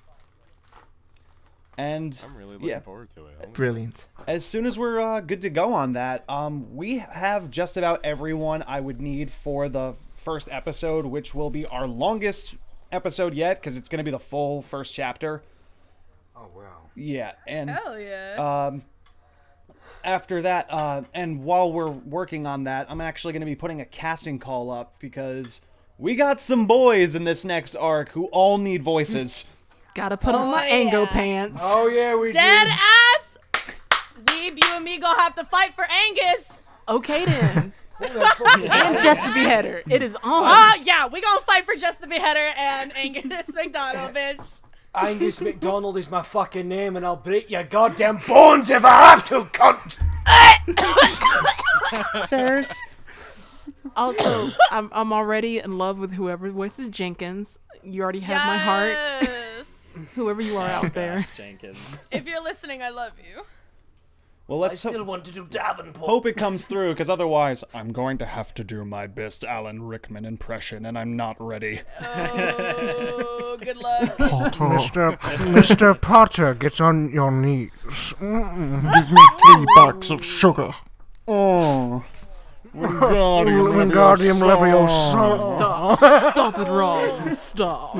And I'm really looking forward to it. Brilliant. As soon as we're good to go on that, we have just about everyone I would need for the first episode, which will be our longest episode yet, because it's going to be the full first chapter. Oh wow. Yeah, and Hell yeah. after that, and while we're working on that, I'm actually going to be putting a casting call up, because we got some boys in this next arc who all need voices. Gotta put on my Ango pants. Oh yeah, we Dead do. ass. Weeb, you and me gonna have to fight for Angus. Okay then. And Just the Beheader. It is on. Yeah, we gonna fight for Just the Beheader and Angus McDonald, bitch. Angus McDonald is my fucking name, and I'll break your goddamn bones if I have to, cunt! Sirs. Also, I'm already in love with whoever voices Jenkins. You already have my heart. Whoever you are out there. Jenkins. If you're listening, I love you. Well, I let's still want to do Davenport. hope it comes through, because otherwise I'm going to have to do my best Alan Rickman impression, and I'm not ready. Oh, good luck. Mr. Potter, get on your knees. Give me 3 bags of sugar. Oh. Wingardium Leviosa. Stop it, Ron. Stop.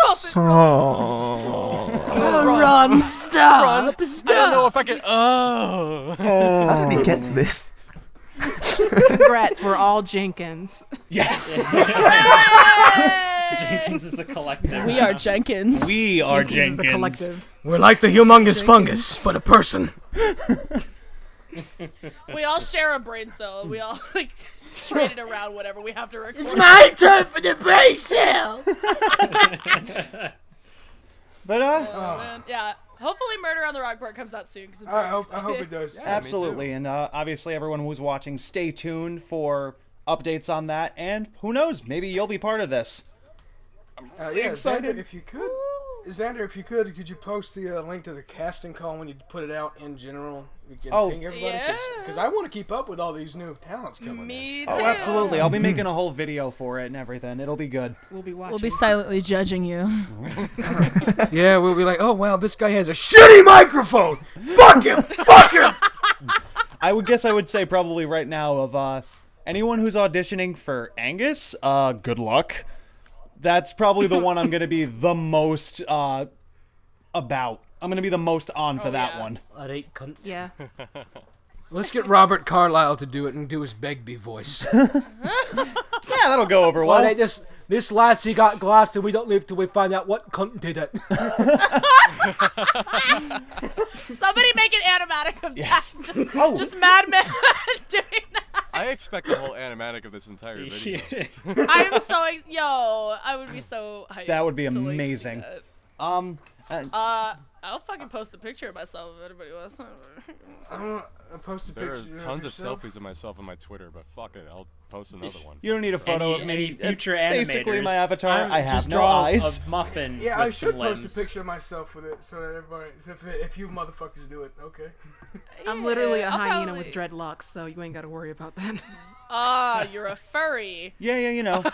Run, stop! Run, I don't know if I can. How did we get to this? Congrats, we're all Jenkins. Yes. Jenkins is a collective. We are Jenkins. We are Jenkins is a Jenkins. collective. We're like the humongous fungus, but a person. We all share a brain cell. We all trade it around whatever we have to record. It's my turn for the brain cell! But Man, yeah. Hopefully, Murder on the Rockport comes out soon. I hope it does. absolutely, and obviously everyone who's watching, stay tuned for updates on that, and who knows, maybe you'll be part of this. Yeah, excited. Xander, if you could. Xander, if you could you post the link to the casting call when you put it out in general? We can Oh, ping everybody because I want to keep up with all these new talents coming. Me Oh, too. absolutely. I'll be making a whole video for it and everything. It'll be good. We'll be watching. We'll be silently judging you. Yeah, we'll be like, oh wow, this guy has a shitty microphone. Fuck him. Fuck him. I would guess I would say probably right now of anyone who's auditioning for Angus, good luck. That's probably the one I'm going to be the most about. I'm going to be the most on for that one. Alright, cunt. Yeah. Let's get Robert Carlyle to do it and do his Begbie voice. Yeah, that'll go over well. Well, this lassie got glass and we don't live till we find out what cunt did it. Somebody make an animatic of Yes. that. Just Mad Men doing that. I expect the whole animatic of this entire video. I'm so I would be so hyped. That would be to, like, see amazing. that. I'll fucking post a picture of myself if anybody wants. I'll post a There picture. are tons of yourself. selfies of myself on my Twitter, but fuck it, I'll post another one. You don't need a photo of Any me. future It's animators. basically my avatar. I'm I have just no draw eyes. A muffin Yeah, with I should some post limbs. a picture of myself with it so that everybody, if you motherfuckers do it, okay. I'm literally a I'll hyena probably- with dreadlocks, so you ain't got to worry about that. You're a furry. Yeah, you know.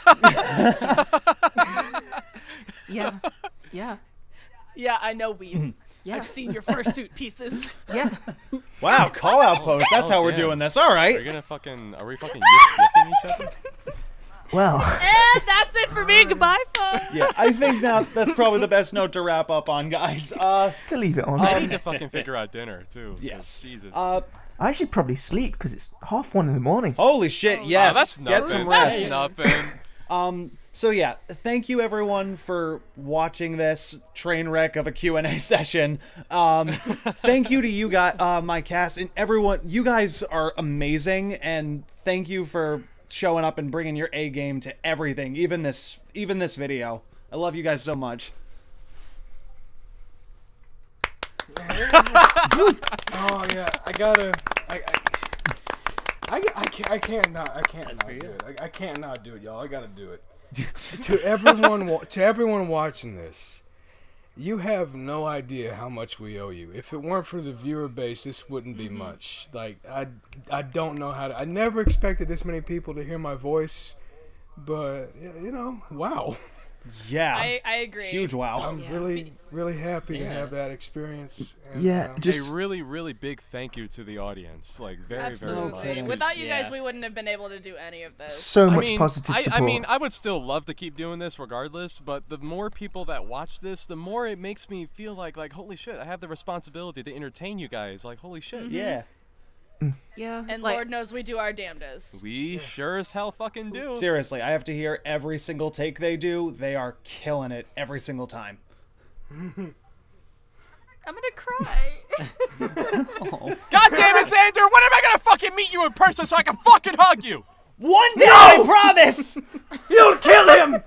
Yeah. Yeah. Yeah, I know weed. Yeah. I've seen your fursuit pieces. Yeah. Wow, call out post. That's how we're damn. doing this. All right. Are we fucking yipping each other? Well, And that's it for me. Goodbye, folks. Yeah, I think that's probably the best note to wrap up on, guys. to leave it on. I need to fucking figure out dinner too. 'cause Yes. Jesus. I should probably sleep because it's 1:30 in the morning. Holy shit! Yes. That's Get nothing. some rest. That's nothing. So yeah, thank you everyone for watching this train wreck of a Q&A session. Thank you to you guys, my cast, and everyone. You guys are amazing, and thank you for showing up and bringing your A game to everything, even this video. I love you guys so much. Oh yeah, I gotta. I can't not do it. I can't not do it, y'all. I gotta do it. To everyone watching this, you have no idea how much we owe you. If it weren't for the viewer base, this wouldn't be much. Like I don't know how to. I never expected this many people to hear my voice, but you know, wow. Yeah. I agree. Huge wow. I'm really happy to have that experience. And, a really big thank you to the audience. Like very Absolutely. Without you guys, we wouldn't have been able to do any of this. So much positive support. I mean, I would still love to keep doing this regardless, but the more people that watch this, the more it makes me feel like holy shit, I have the responsibility to entertain you guys. Like holy shit. Yeah. Yeah. And Lord knows we do our damnedest. We sure as hell fucking do. Seriously, I have to hear every single take they do. They are killing it every single time. I'm gonna cry. God damn it, Xander! When am I gonna fucking meet you in person so I can fucking hug you? One day, I promise! You'll kill him!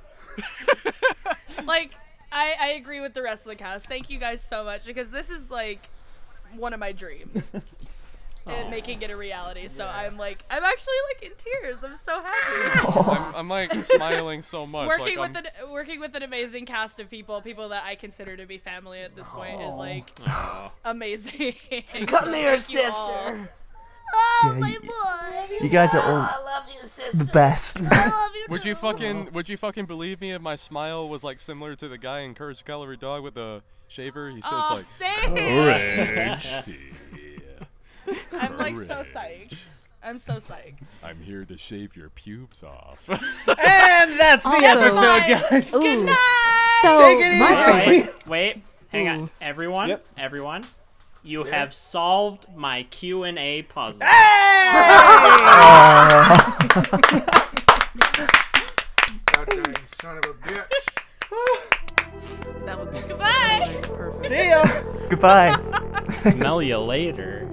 Like, I agree with the rest of the cast. Thank you guys so much because this is like one of my dreams. And making it a reality, so I'm actually like in tears. I'm so happy. I'm like smiling so much. Working with an amazing cast of people that I consider to be family at this point is like amazing. Come here, thank you all. sister. Oh, my boy. You guys are all I love you, sister. the best. I love you Would you fucking believe me if my smile was like similar to the guy in Courage the Cowardly Dog with the shaver? He says like same. Courage. I'm like so psyched. I'm so psyched. I'm here to shave your pubes off. And that's the episode, guys. Good night. So, Take it my easy. Wait, hang on. Everyone, you have solved my Q&A puzzle. God dang son of a bitch. That was Goodbye. perfect. See ya. Goodbye. Smell you later.